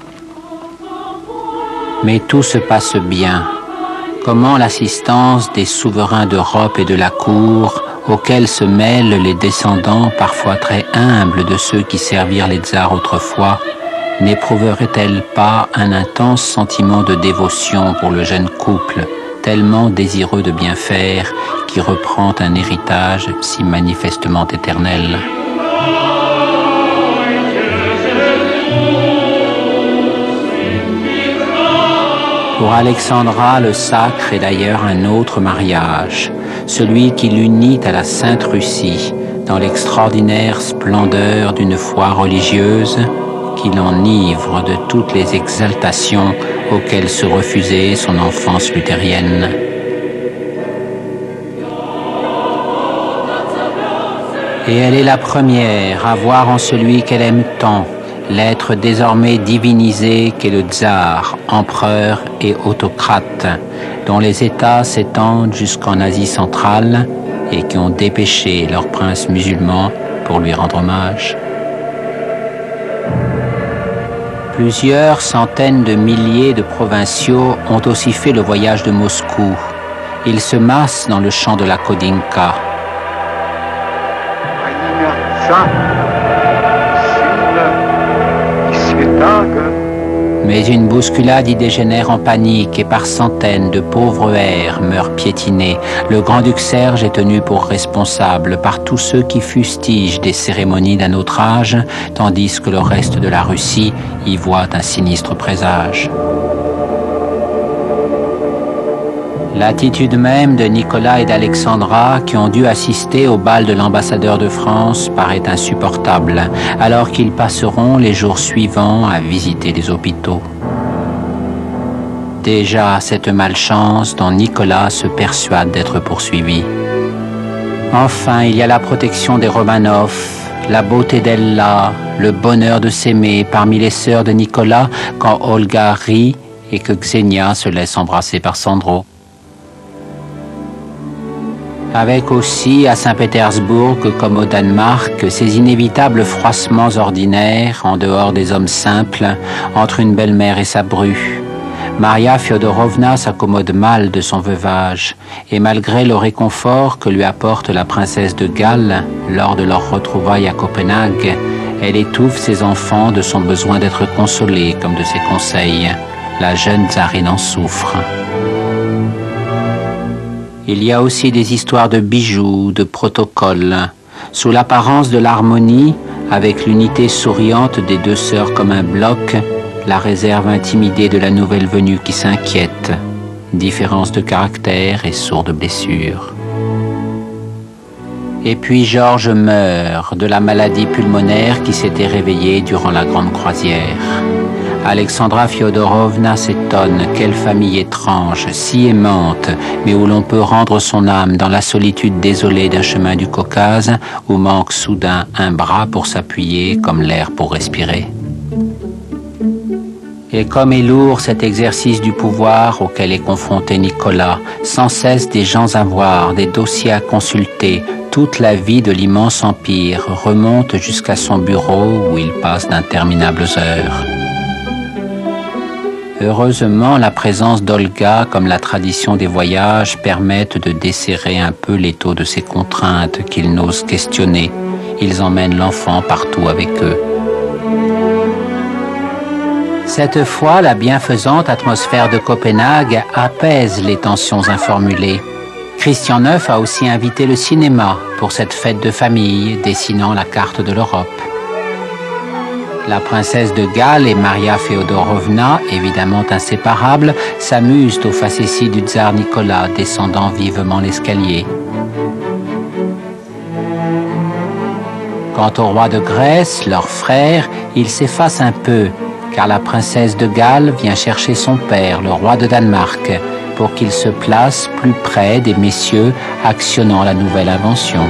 Mais tout se passe bien. Comment l'assistance des souverains d'Europe et de la cour, auxquels se mêlent les descendants parfois très humbles de ceux qui servirent les tsars autrefois, n'éprouverait-elle pas un intense sentiment de dévotion pour le jeune couple, tellement désireux de bien faire, qui reprend un héritage si manifestement éternel? Pour Alexandra, le sacre est d'ailleurs un autre mariage, celui qui l'unit à la Sainte Russie, dans l'extraordinaire splendeur d'une foi religieuse qui l'enivre de toutes les exaltations auxquelles se refusait son enfance luthérienne. Et elle est la première à voir en celui qu'elle aime tant l'être désormais divinisé qu'est le tsar, empereur et autocrate, dont les États s'étendent jusqu'en Asie centrale et qui ont dépêché leur prince musulman pour lui rendre hommage. Plusieurs centaines de milliers de provinciaux ont aussi fait le voyage de Moscou. Ils se massent dans le champ de la Kodinka. Mais une bousculade y dégénère en panique et par centaines de pauvres hères meurent piétinés. Le grand-duc Serge est tenu pour responsable par tous ceux qui fustigent des cérémonies d'un autre âge, tandis que le reste de la Russie y voit un sinistre présage. L'attitude même de Nicolas et d'Alexandra, qui ont dû assister au bal de l'ambassadeur de France, paraît insupportable, alors qu'ils passeront les jours suivants à visiter les hôpitaux. Déjà cette malchance dont Nicolas se persuade d'être poursuivi. Enfin, il y a la protection des Romanov, la beauté d'Ella, le bonheur de s'aimer parmi les sœurs de Nicolas quand Olga rit et que Xenia se laisse embrasser par Sandro. Avec aussi, à Saint-Pétersbourg, comme au Danemark, ces inévitables froissements ordinaires, en dehors des hommes simples, entre une belle-mère et sa bru. Maria Fyodorovna s'accommode mal de son veuvage, et malgré le réconfort que lui apporte la princesse de Galles lors de leur retrouvaille à Copenhague, elle étouffe ses enfants de son besoin d'être consolée comme de ses conseils. La jeune tsarine en souffre. Il y a aussi des histoires de bijoux, de protocoles. Sous l'apparence de l'harmonie, avec l'unité souriante des deux sœurs comme un bloc, la réserve intimidée de la nouvelle venue qui s'inquiète, différence de caractère et sourde blessure. Et puis Georges meurt de la maladie pulmonaire qui s'était réveillée durant la grande croisière. Alexandra Fyodorovna s'étonne, quelle famille étrange, si aimante, mais où l'on peut rendre son âme dans la solitude désolée d'un chemin du Caucase, où manque soudain un bras pour s'appuyer comme l'air pour respirer. Et comme est lourd cet exercice du pouvoir auquel est confronté Nicolas, sans cesse des gens à voir, des dossiers à consulter, toute la vie de l'immense empire remonte jusqu'à son bureau où il passe d'interminables heures. Heureusement, la présence d'Olga, comme la tradition des voyages, permettent de desserrer un peu l'étau de ces contraintes qu'ils n'osent questionner. Ils emmènent l'enfant partout avec eux. Cette fois, la bienfaisante atmosphère de Copenhague apaise les tensions informulées. Christian neuf a aussi invité le cinéma pour cette fête de famille, dessinant la carte de l'Europe. La princesse de Galles et Maria Feodorovna, évidemment inséparables, s'amusent aux facéties du tsar Nicolas, descendant vivement l'escalier. Quant au roi de Grèce, leur frère, il s'efface un peu, car la princesse de Galles vient chercher son père, le roi de Danemark, pour qu'il se place plus près des messieurs actionnant la nouvelle invention.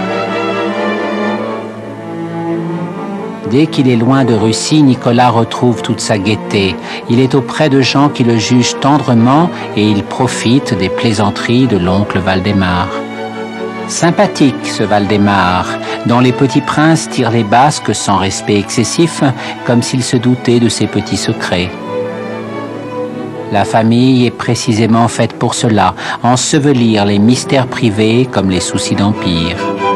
Dès qu'il est loin de Russie, Nicolas retrouve toute sa gaieté. Il est auprès de gens qui le jugent tendrement et il profite des plaisanteries de l'oncle Valdemar. Sympathique ce Valdemar, dont les petits princes tirent les basques sans respect excessif, comme s'ils se doutaient de ses petits secrets. La famille est précisément faite pour cela, ensevelir les mystères privés comme les soucis d'empire.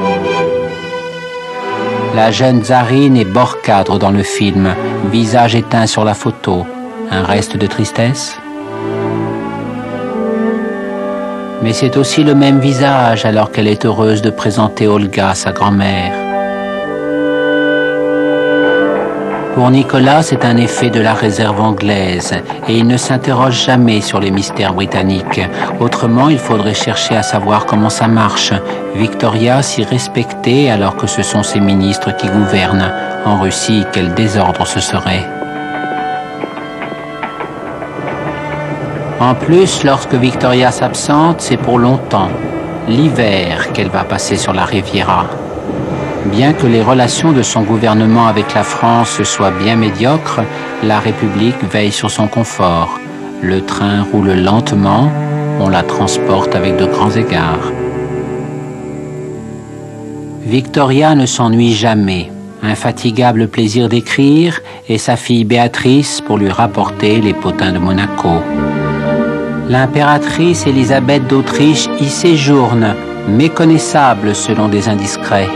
La jeune tsarine est bord cadre dans le film, visage éteint sur la photo. Un reste de tristesse? Mais c'est aussi le même visage alors qu'elle est heureuse de présenter Olga, sa grand-mère. Pour Nicolas, c'est un effet de la réserve anglaise et il ne s'interroge jamais sur les mystères britanniques. Autrement, il faudrait chercher à savoir comment ça marche. Victoria si respectée alors que ce sont ses ministres qui gouvernent. En Russie, quel désordre ce serait. En plus, lorsque Victoria s'absente, c'est pour longtemps. L'hiver qu'elle va passer sur la Riviera. Bien que les relations de son gouvernement avec la France soient bien médiocres, la République veille sur son confort. Le train roule lentement, on la transporte avec de grands égards. Victoria ne s'ennuie jamais. Infatigable plaisir d'écrire et sa fille Béatrice pour lui rapporter les potins de Monaco. L'impératrice Élisabeth d'Autriche y séjourne, méconnaissable selon des indiscrets.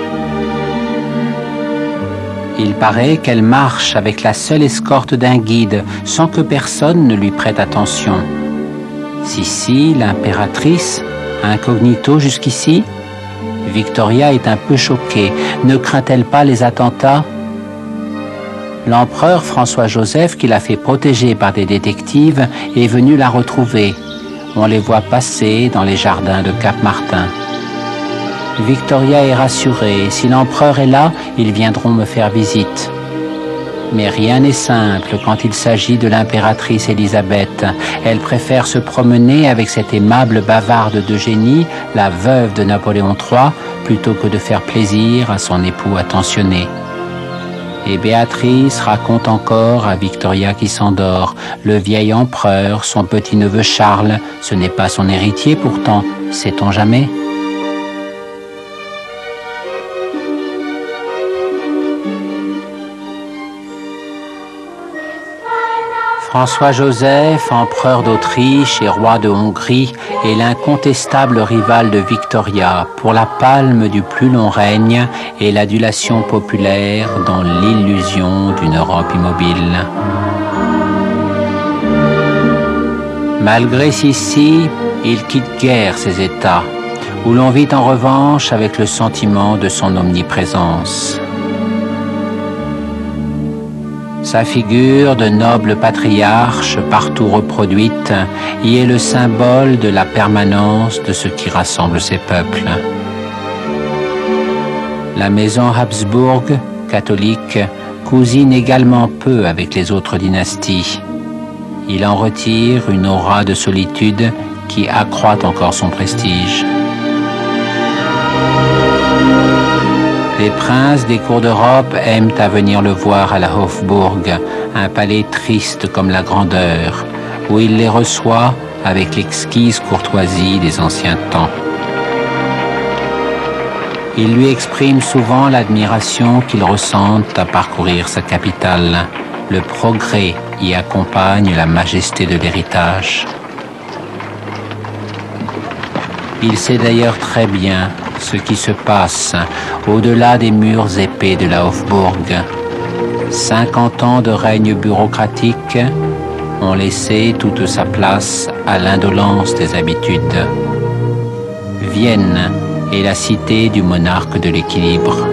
Il paraît qu'elle marche avec la seule escorte d'un guide, sans que personne ne lui prête attention. Si, si, l'impératrice, incognito jusqu'ici? Victoria est un peu choquée. Ne craint-elle pas les attentats? L'empereur François-Joseph, qui l'a fait protéger par des détectives, est venu la retrouver. On les voit passer dans les jardins de Cap-Martin. Victoria est rassurée. Si l'empereur est là, ils viendront me faire visite. Mais rien n'est simple quand il s'agit de l'impératrice Élisabeth. Elle préfère se promener avec cette aimable bavarde d'Eugénie, la veuve de Napoléon trois, plutôt que de faire plaisir à son époux attentionné. Et Béatrice raconte encore à Victoria qui s'endort. Le vieil empereur, son petit-neveu Charles, ce n'est pas son héritier pourtant, sait-on jamais? François-Joseph, empereur d'Autriche et roi de Hongrie, est l'incontestable rival de Victoria pour la palme du plus long règne et l'adulation populaire dans l'illusion d'une Europe immobile. Malgré ceci, il quitte guère ces États, où l'on vit en revanche avec le sentiment de son omniprésence. Sa figure de noble patriarche, partout reproduite, y est le symbole de la permanence de ce qui rassemble ces peuples. La maison Habsbourg, catholique, cousine également peu avec les autres dynasties. Il en retire une aura de solitude qui accroît encore son prestige. Les princes des cours d'Europe aiment à venir le voir à la Hofburg, un palais triste comme la grandeur, où il les reçoit avec l'exquise courtoisie des anciens temps. Il lui exprime souvent l'admiration qu'ils ressentent à parcourir sa capitale. Le progrès y accompagne la majesté de l'héritage. Il sait d'ailleurs très bien ce qui se passe au-delà des murs épais de la Hofburg. Cinquante ans de règne bureaucratique ont laissé toute sa place à l'indolence des habitudes. Vienne est la cité du monarque de l'équilibre.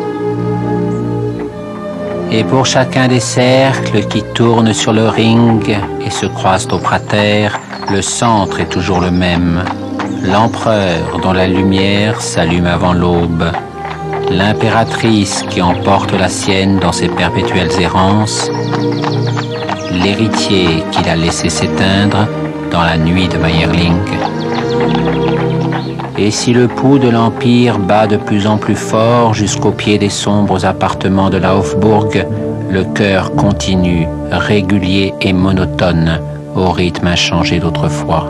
Et pour chacun des cercles qui tournent sur le ring et se croisent au prater, le centre est toujours le même. L'empereur dont la lumière s'allume avant l'aube, l'impératrice qui emporte la sienne dans ses perpétuelles errances, l'héritier qui l'a laissé s'éteindre dans la nuit de Mayerling. Et si le pouls de l'Empire bat de plus en plus fort jusqu'au pied des sombres appartements de la Hofburg, le cœur continue, régulier et monotone, au rythme inchangé d'autrefois.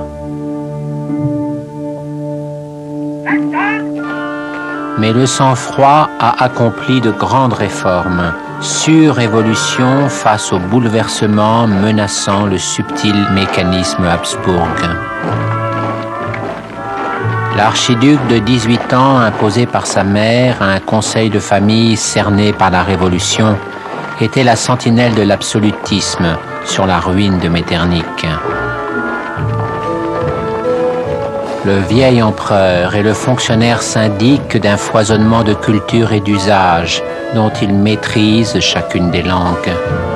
Mais le sang-froid a accompli de grandes réformes, sur-évolution face au bouleversement menaçant le subtil mécanisme Habsbourg. L'archiduc de dix-huit ans, imposé par sa mère à un conseil de famille cerné par la Révolution, était la sentinelle de l'absolutisme sur la ruine de Metternich. Le vieil empereur est le fonctionnaire syndic d'un foisonnement de culture et d'usage dont il maîtrise chacune des langues.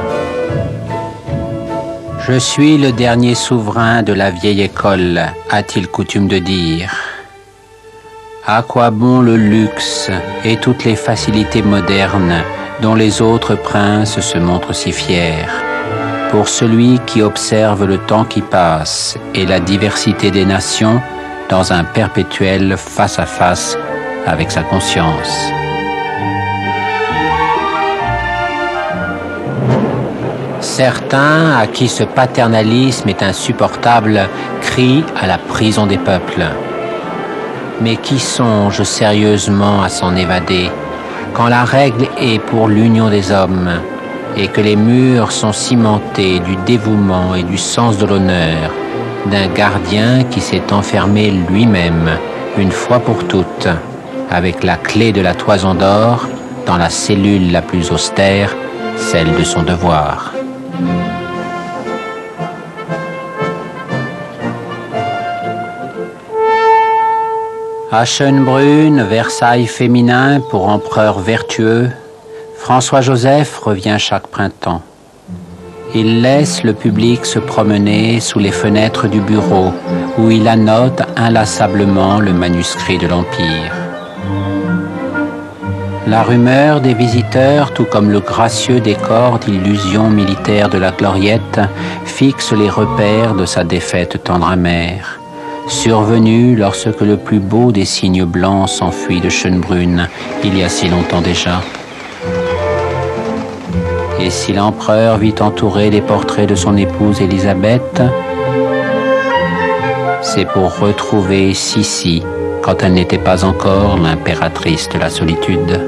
« Je suis le dernier souverain de la vieille école », a-t-il coutume de dire. À quoi bon le luxe et toutes les facilités modernes dont les autres princes se montrent si fiers? Pour celui qui observe le temps qui passe et la diversité des nations, dans un perpétuel face-à-face avec sa conscience. Certains, à qui ce paternalisme est insupportable, crient à la prison des peuples. Mais qui songe sérieusement à s'en évader, quand la règle est pour l'union des hommes, et que les murs sont cimentés du dévouement et du sens de l'honneur, d'un gardien qui s'est enfermé lui-même, une fois pour toutes, avec la clé de la toison d'or, dans la cellule la plus austère, celle de son devoir. À Schönbrunn, Versailles féminin pour empereur vertueux, François-Joseph revient chaque printemps. Il laisse le public se promener sous les fenêtres du bureau où il annote inlassablement le manuscrit de l'Empire. La rumeur des visiteurs, tout comme le gracieux décor d'illusions militaires de la gloriette, fixe les repères de sa défaite tendre-amère, survenue lorsque le plus beau des cygnes blancs s'enfuit de Schönbrunn, il y a si longtemps déjà. Et si l'empereur vit entouré des portraits de son épouse Élisabeth, c'est pour retrouver Sissi quand elle n'était pas encore l'impératrice de la solitude.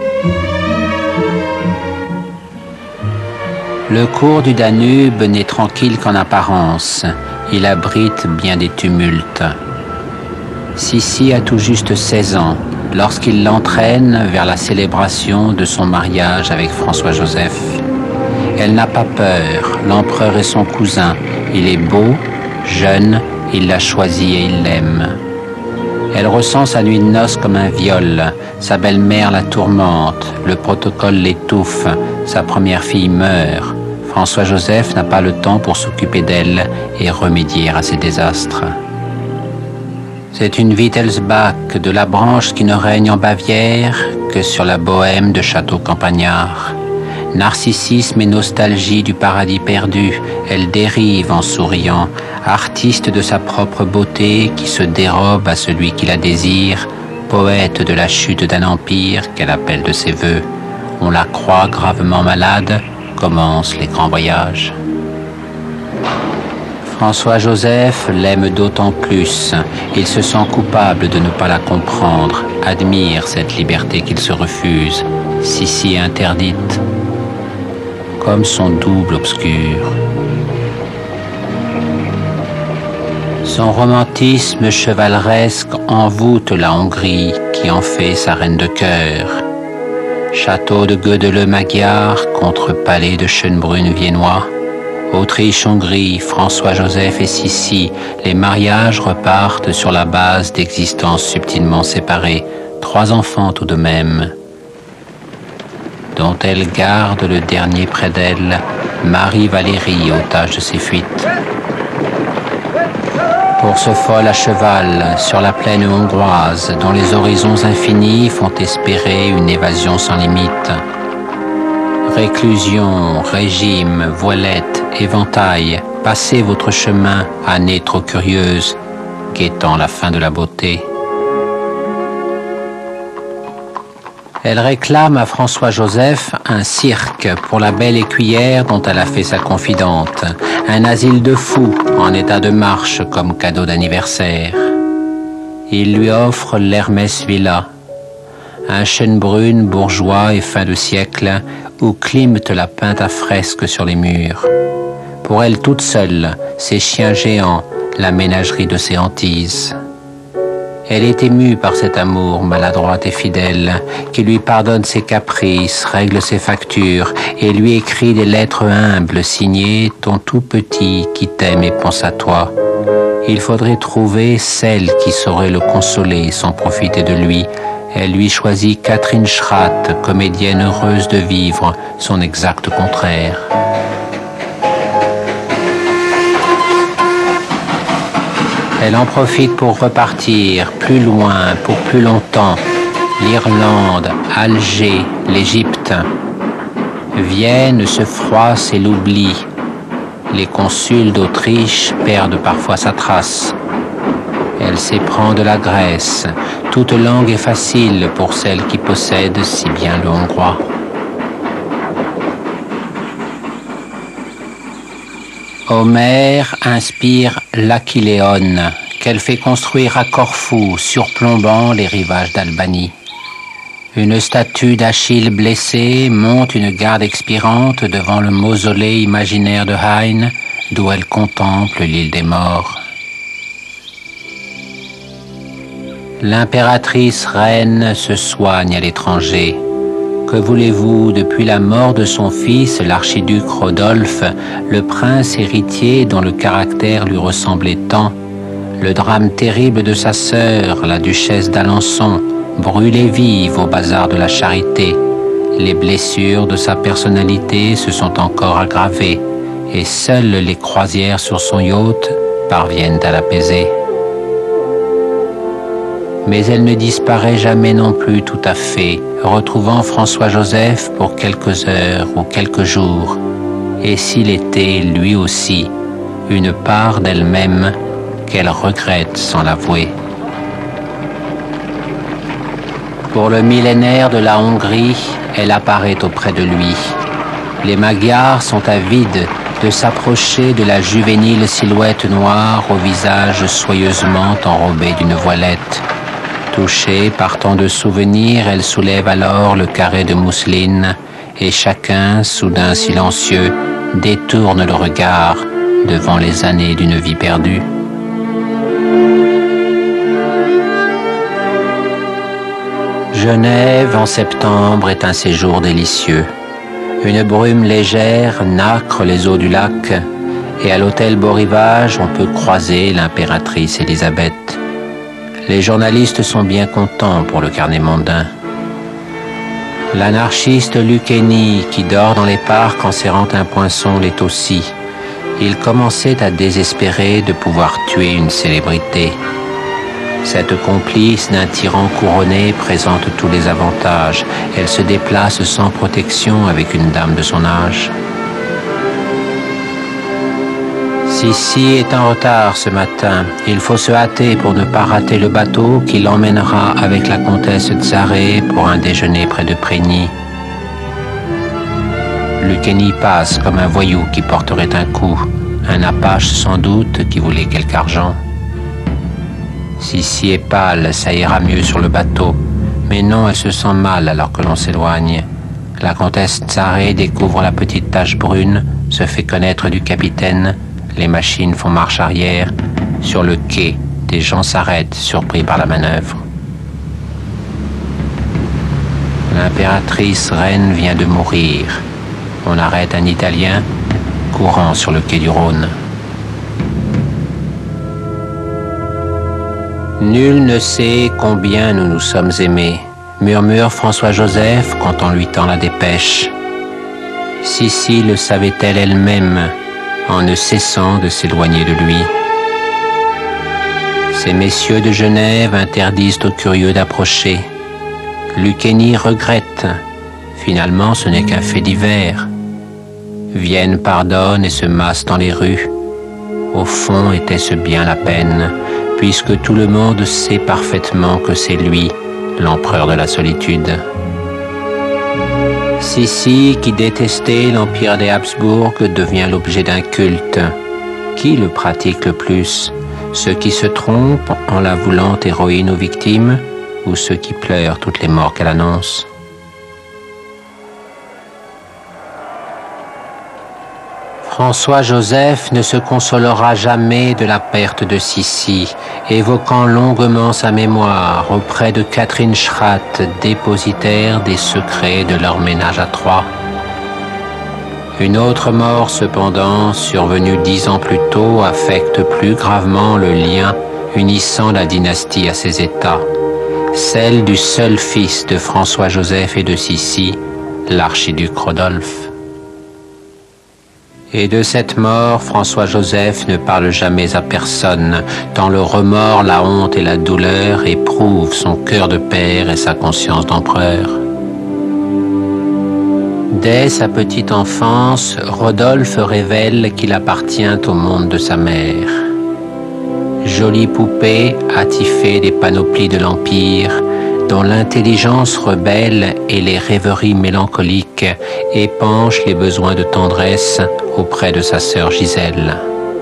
Le cours du Danube n'est tranquille qu'en apparence. Il abrite bien des tumultes. Sissi a tout juste seize ans lorsqu'il l'entraîne vers la célébration de son mariage avec François-Joseph. Elle n'a pas peur, l'empereur est son cousin. Il est beau, jeune, il l'a choisi et il l'aime. Elle ressent sa nuit de noces comme un viol. Sa belle-mère la tourmente, le protocole l'étouffe, sa première fille meurt. François-Joseph n'a pas le temps pour s'occuper d'elle et remédier à ses désastres. C'est une Wittelsbach de la branche qui ne règne en Bavière que sur la bohème de châteaux campagnards. Narcissisme et nostalgie du paradis perdu, elle dérive en souriant, artiste de sa propre beauté qui se dérobe à celui qui la désire, poète de la chute d'un empire qu'elle appelle de ses voeux. On la croit gravement malade, commencent les grands voyages. François-Joseph l'aime d'autant plus. Il se sent coupable de ne pas la comprendre, admire cette liberté qu'il se refuse, si si interdite, comme son double obscur. Son romantisme chevaleresque envoûte la Hongrie qui en fait sa reine de cœur. Château de Gödöllő-Magyar contre palais de Schönbrunn viennois. Autriche-Hongrie, François-Joseph et Sissi, les mariages repartent sur la base d'existences subtilement séparées, trois enfants tout de même, dont elle garde le dernier près d'elle, Marie-Valérie, otage de ses fuites. Course folle à cheval sur la plaine hongroise, dont les horizons infinis font espérer une évasion sans limite. Réclusion, régime, voilette, éventail, passez votre chemin, année trop curieuse, guettant la fin de la beauté. Elle réclame à François-Joseph un cirque pour la belle écuyère dont elle a fait sa confidente, un asile de fous en état de marche comme cadeau d'anniversaire. Il lui offre l'Hermès Villa, un Schönbrunn bourgeois et fin de siècle où Klimt l'a peinte à fresque sur les murs. Pour elle toute seule, ses chiens géants, la ménagerie de ses hantises. Elle est émue par cet amour maladroit et fidèle, qui lui pardonne ses caprices, règle ses factures, et lui écrit des lettres humbles signées « Ton tout petit qui t'aime et pense à toi ». Il faudrait trouver celle qui saurait le consoler sans profiter de lui. Elle lui choisit Catherine Schratt, comédienne heureuse de vivre, son exact contraire. Elle en profite pour repartir plus loin, pour plus longtemps. L'Irlande, Alger, l'Égypte. Vienne se froisse et l'oublie. Les consuls d'Autriche perdent parfois sa trace. Elle s'éprend de la Grèce. Toute langue est facile pour celle qui possède si bien le hongrois. Homère inspire l'Aquiléone, qu'elle fait construire à Corfou, surplombant les rivages d'Albanie. Une statue d'Achille blessé monte une garde expirante devant le mausolée imaginaire de Heine, d'où elle contemple l'île des morts. L'impératrice reine se soigne à l'étranger. Que voulez-vous, depuis la mort de son fils, l'archiduc Rodolphe, le prince héritier dont le caractère lui ressemblait tant, le drame terrible de sa sœur, la duchesse d'Alençon, brûlée vive au bazar de la Charité, les blessures de sa personnalité se sont encore aggravées, et seules les croisières sur son yacht parviennent à l'apaiser. Mais elle ne disparaît jamais non plus tout à fait, retrouvant François-Joseph pour quelques heures ou quelques jours, et s'il était, lui aussi, une part d'elle-même qu'elle regrette sans l'avouer. Pour le millénaire de la Hongrie, elle apparaît auprès de lui. Les Magyars sont avides de s'approcher de la juvénile silhouette noire au visage soyeusement enrobé d'une voilette. Touchée par tant de souvenirs, elle soulève alors le carré de mousseline et chacun, soudain silencieux, détourne le regard devant les années d'une vie perdue. Genève en septembre est un séjour délicieux. Une brume légère nacre les eaux du lac et à l'hôtel Beau Rivage on peut croiser l'impératrice Élisabeth. Les journalistes sont bien contents pour le carnet mondain. L'anarchiste Lucchini, qui dort dans les parcs en serrant un poinçon, l'est aussi. Il commençait à désespérer de pouvoir tuer une célébrité. Cette complice d'un tyran couronné présente tous les avantages. Elle se déplace sans protection avec une dame de son âge. Sissi est en retard ce matin. Il faut se hâter pour ne pas rater le bateau qui l'emmènera avec la comtesse Tsaré pour un déjeuner près de Prégny. Lucchesi passe comme un voyou qui porterait un coup, un apache sans doute qui voulait quelque argent. Sissi est pâle, ça ira mieux sur le bateau, mais non, elle se sent mal alors que l'on s'éloigne. La comtesse Tsaré découvre la petite tache brune, se fait connaître du capitaine, les machines font marche arrière. Sur le quai, des gens s'arrêtent, surpris par la manœuvre. L'impératrice reine vient de mourir. On arrête un Italien, courant sur le quai du Rhône. Nul ne sait combien nous nous sommes aimés, murmure François-Joseph quand on lui tend la dépêche. Sissi le savait-elle elle-même, en ne cessant de s'éloigner de lui. Ces messieurs de Genève interdisent aux curieux d'approcher. Lucchesi regrette. Finalement, ce n'est qu'un fait divers. Vienne pardonne et se masse dans les rues. Au fond, était-ce bien la peine, puisque tout le monde sait parfaitement que c'est lui, l'empereur de la solitude. Sissi, qui détestait l'empire des Habsbourg, devient l'objet d'un culte. Qui le pratique le plus? Ceux qui se trompent en la voulant héroïne aux victimes, ou ceux qui pleurent toutes les morts qu'elle annonce? François-Joseph ne se consolera jamais de la perte de Sissi, évoquant longuement sa mémoire auprès de Catherine Schratt, dépositaire des secrets de leur ménage à trois. Une autre mort, cependant, survenue dix ans plus tôt, affecte plus gravement le lien unissant la dynastie à ses États, celle du seul fils de François-Joseph et de Sissi, l'archiduc Rodolphe. Et de cette mort, François-Joseph ne parle jamais à personne, tant le remords, la honte et la douleur éprouvent son cœur de père et sa conscience d'empereur. Dès sa petite enfance, Rodolphe révèle qu'il appartient au monde de sa mère. Jolie poupée, attifée des panoplies de l'Empire, dont l'intelligence rebelle et les rêveries mélancoliques épanchent les besoins de tendresse auprès de sa sœur Gisèle.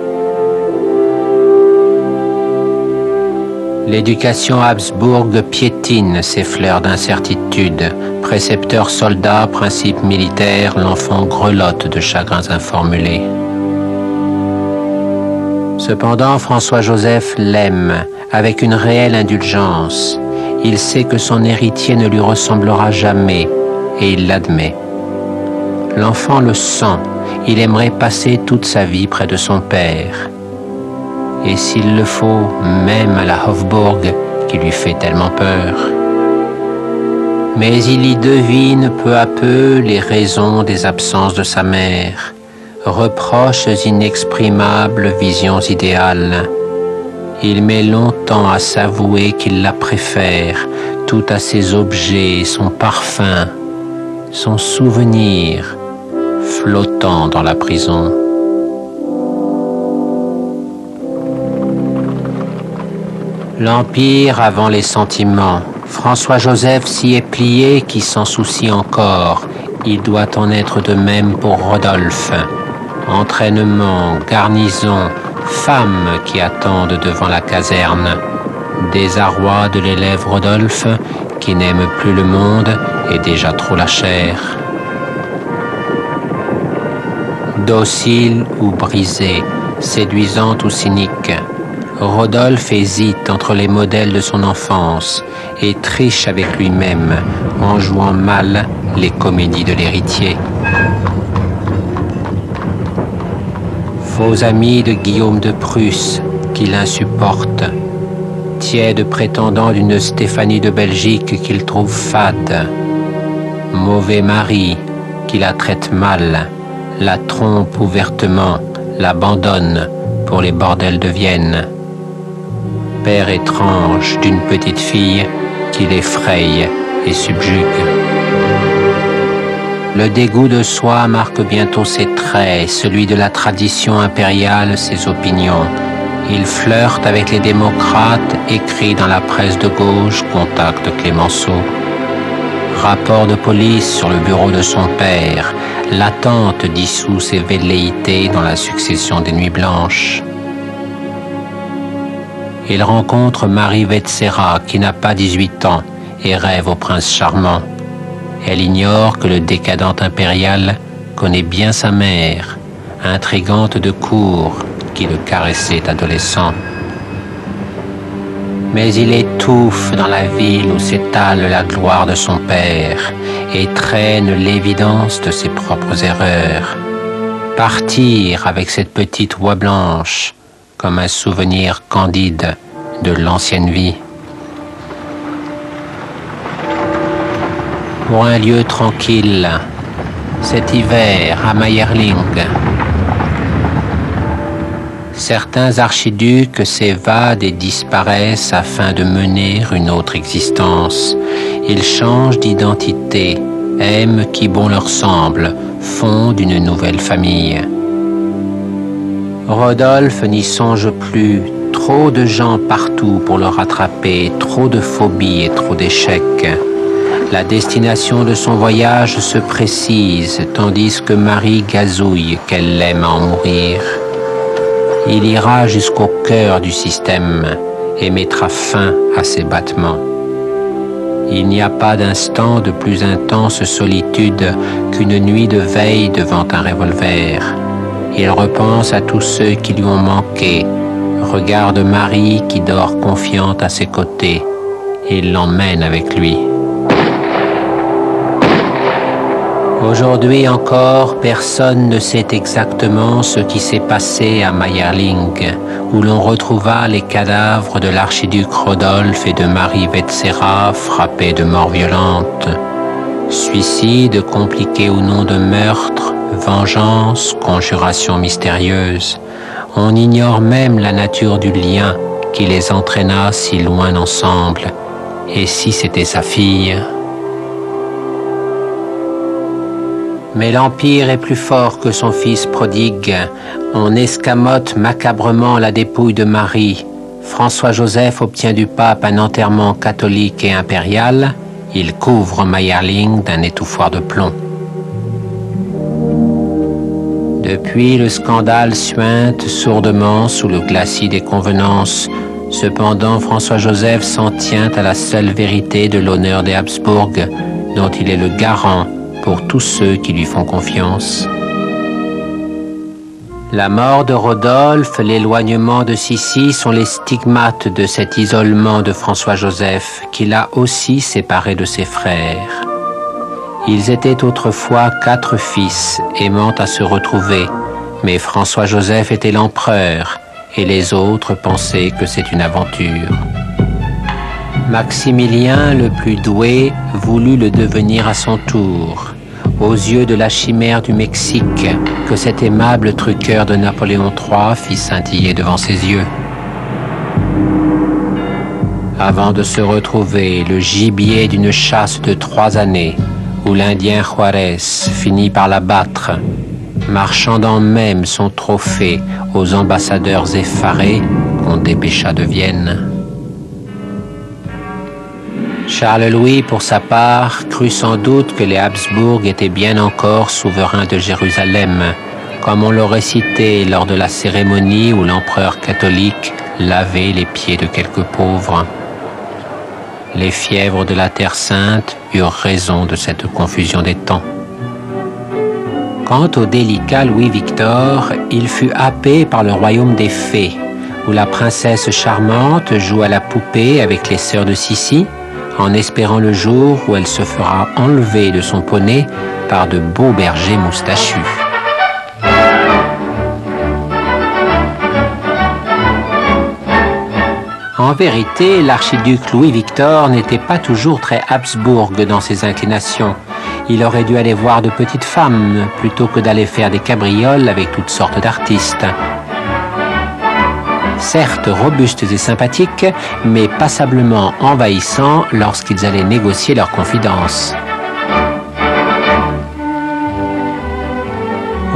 L'éducation Habsbourg piétine ses fleurs d'incertitude. Précepteur soldat, principe militaire, l'enfant grelotte de chagrins informulés. Cependant, François-Joseph l'aime avec une réelle indulgence. Il sait que son héritier ne lui ressemblera jamais, et il l'admet. L'enfant le sent, il aimerait passer toute sa vie près de son père. Et s'il le faut, même à la Hofburg, qui lui fait tellement peur. Mais il y devine peu à peu les raisons des absences de sa mère, reproches inexprimables, visions idéales. Il met longtemps à s'avouer qu'il la préfère, tout à ses objets, son parfum, son souvenir, flottant dans la prison. L'Empire avant les sentiments. François-Joseph s'y est plié qui s'en soucie encore. Il doit en être de même pour Rodolphe. Entraînement, garnison, femmes qui attendent devant la caserne. Désarroi de l'élève Rodolphe qui n'aime plus le monde et déjà trop la chair. Docile ou brisé, séduisant ou cynique, Rodolphe hésite entre les modèles de son enfance et triche avec lui-même en jouant mal les comédies de l'héritier. Faux ami de Guillaume de Prusse qui l'insupporte, tiède prétendant d'une Stéphanie de Belgique qu'il trouve fade, mauvais mari qui la traite mal, la trompe ouvertement, l'abandonne pour les bordels de Vienne. Père étrange d'une petite fille qui l'effraie et subjugue. Le dégoût de soi marque bientôt ses traits, celui de la tradition impériale ses opinions. Il flirte avec les démocrates, écrit dans la presse de gauche, contacte Clémenceau. Rapport de police sur le bureau de son père, l'attente dissout ses velléités dans la succession des nuits blanches. Il rencontre Marie Vetsera, qui n'a pas dix-huit ans, et rêve au prince charmant. Elle ignore que le décadent impérial connaît bien sa mère, intrigante de cour, qui le caressait adolescent. Mais il étouffe dans la ville où s'étale la gloire de son père et traîne l'évidence de ses propres erreurs. Partir avec cette petite oie blanche, comme un souvenir candide de l'ancienne vie. Pour un lieu tranquille, cet hiver à Mayerling. Certains archiducs s'évadent et disparaissent afin de mener une autre existence. Ils changent d'identité, aiment qui bon leur semble, fondent une nouvelle famille. Rodolphe n'y songe plus, trop de gens partout pour le rattraper, trop de phobies et trop d'échecs. La destination de son voyage se précise, tandis que Marie gazouille qu'elle aime en mourir. Il ira jusqu'au cœur du système et mettra fin à ses battements. Il n'y a pas d'instant de plus intense solitude qu'une nuit de veille devant un revolver. Il repense à tous ceux qui lui ont manqué, regarde Marie qui dort confiante à ses côtés, et l'emmène avec lui. Aujourd'hui encore, personne ne sait exactement ce qui s'est passé à Mayerling, où l'on retrouva les cadavres de l'archiduc Rodolphe et de Marie Vetsera frappés de mort violente. Suicide compliqué ou non de meurtre, vengeance, conjuration mystérieuse. On ignore même la nature du lien qui les entraîna si loin ensemble. Et si c'était sa fille ? Mais l'Empire est plus fort que son fils prodigue. On escamote macabrement la dépouille de Marie. François-Joseph obtient du pape un enterrement catholique et impérial. Il couvre Mayerling d'un étouffoir de plomb. Depuis, le scandale suinte sourdement sous le glacis des convenances. Cependant, François-Joseph s'en tient à la seule vérité de l'honneur des Habsbourg, dont il est le garant pour tous ceux qui lui font confiance. La mort de Rodolphe, l'éloignement de Sissi sont les stigmates de cet isolement de François-Joseph, qui l'a aussi séparé de ses frères. Ils étaient autrefois quatre fils, aimant à se retrouver, mais François-Joseph était l'empereur, et les autres pensaient que c'est une aventure. Maximilien, le plus doué, voulut le devenir à son tour, aux yeux de la chimère du Mexique, que cet aimable truqueur de Napoléon trois fit scintiller devant ses yeux. Avant de se retrouver le gibier d'une chasse de trois années, où l'Indien Juarez finit par l'abattre, marchandant même son trophée aux ambassadeurs effarés qu'on dépêcha de Vienne. Charles-Louis, pour sa part, crut sans doute que les Habsbourg étaient bien encore souverains de Jérusalem, comme on l'aurait cité lors de la cérémonie où l'empereur catholique lavait les pieds de quelques pauvres. Les fièvres de la Terre Sainte eurent raison de cette confusion des temps. Quant au délicat Louis-Victor, il fut happé par le royaume des fées, où la princesse charmante joue à la poupée avec les sœurs de Sissi, en espérant le jour où elle se fera enlever de son poney par de beaux bergers moustachus. En vérité, l'archiduc Louis-Victor n'était pas toujours très Habsbourg dans ses inclinations. Il aurait dû aller voir de petites femmes plutôt que d'aller faire des cabrioles avec toutes sortes d'artistes. Certes robustes et sympathiques, mais passablement envahissants lorsqu'ils allaient négocier leurs confidences.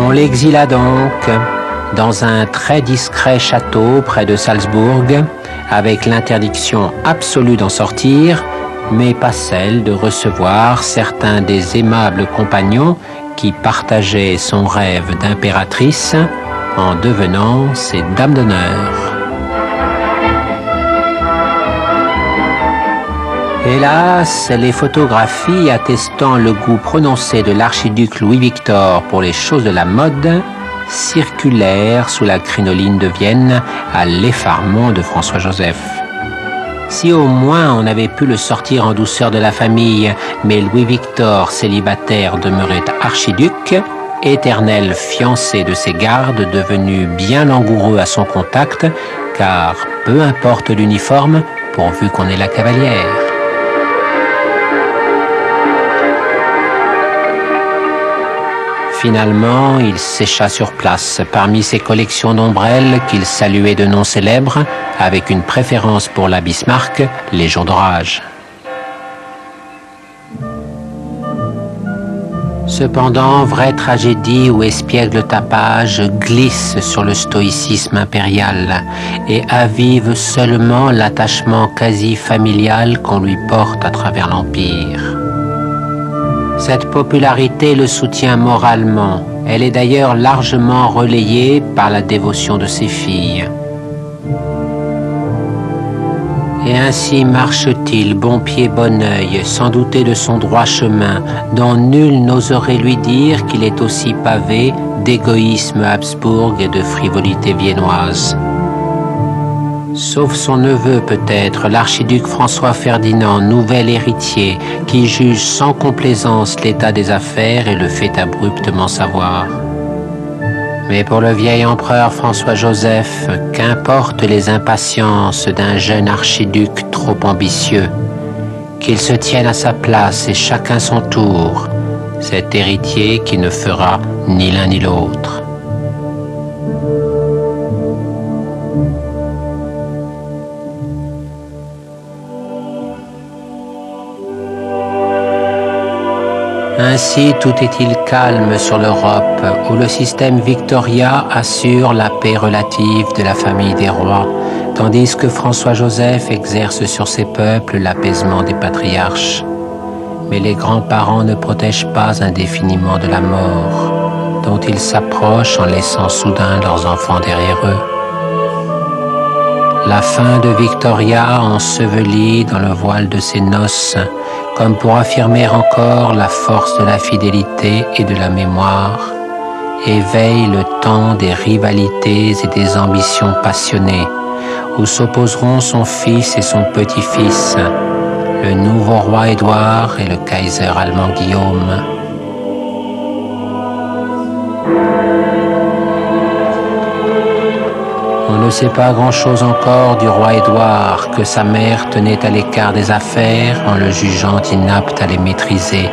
On l'exila donc dans un très discret château près de Salzbourg, avec l'interdiction absolue d'en sortir, mais pas celle de recevoir certains des aimables compagnons qui partageaient son rêve d'impératrice en devenant ses dames d'honneur. Hélas, les photographies attestant le goût prononcé de l'archiduc Louis-Victor pour les choses de la mode circulèrent sous la crinoline de Vienne à l'effarement de François-Joseph. Si au moins on avait pu le sortir en douceur de la famille, mais Louis-Victor, célibataire, demeurait archiduc, éternel fiancé de ses gardes, devenu bien langoureux à son contact, car peu importe l'uniforme, pourvu qu'on ait la cavalière. Finalement, il sécha sur place, parmi ses collections d'ombrelles qu'il saluait de noms célèbres, avec une préférence pour la Bismarck, Légion d'orage. Cependant, vraie tragédie ou espiègle tapage glisse sur le stoïcisme impérial et avive seulement l'attachement quasi familial qu'on lui porte à travers l'Empire. Cette popularité le soutient moralement. Elle est d'ailleurs largement relayée par la dévotion de ses filles. Et ainsi marche-t-il, bon pied, bon œil, sans douter de son droit chemin, dont nul n'oserait lui dire qu'il est aussi pavé d'égoïsme Habsbourg et de frivolité viennoise. Sauf son neveu peut-être, l'archiduc François-Ferdinand, nouvel héritier, qui juge sans complaisance l'état des affaires et le fait abruptement savoir. Mais pour le vieil empereur François-Joseph, qu'importent les impatiences d'un jeune archiduc trop ambitieux, qu'il se tienne à sa place et chacun son tour, cet héritier qui ne fera ni l'un ni l'autre. Ainsi, tout est-il calme sur l'Europe, où le système Victoria assure la paix relative de la famille des rois, tandis que François-Joseph exerce sur ses peuples l'apaisement des patriarches. Mais les grands-parents ne protègent pas indéfiniment de la mort, dont ils s'approchent en laissant soudain leurs enfants derrière eux. La fin de Victoria ensevelie dans le voile de ses noces, comme pour affirmer encore la force de la fidélité et de la mémoire, éveille le temps des rivalités et des ambitions passionnées, où s'opposeront son fils et son petit-fils, le nouveau roi Édouard et le Kaiser allemand Guillaume. On ne sait pas grand-chose encore du roi Édouard, que sa mère tenait à l'écart des affaires en le jugeant inapte à les maîtriser.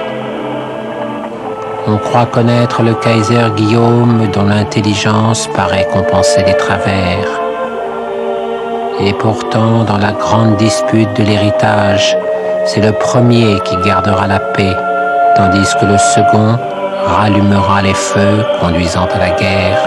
On croit connaître le Kaiser Guillaume dont l'intelligence paraît compenser les travers. Et pourtant, dans la grande dispute de l'héritage, c'est le premier qui gardera la paix, tandis que le second rallumera les feux conduisant à la guerre.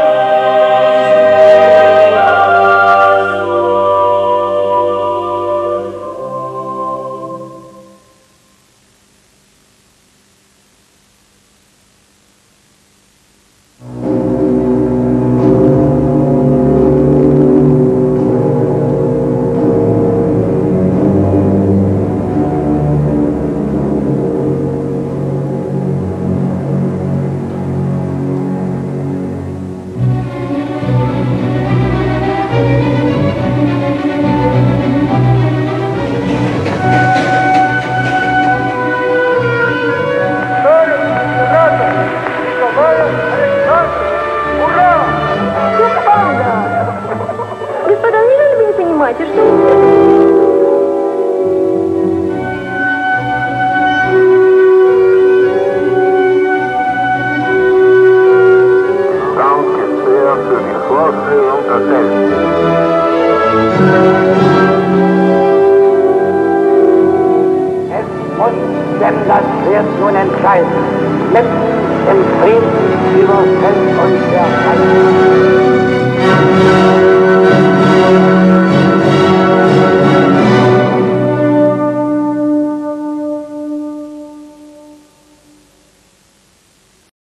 Denn das wird nun entscheiden. Mit im Frieden über Feld und Feld.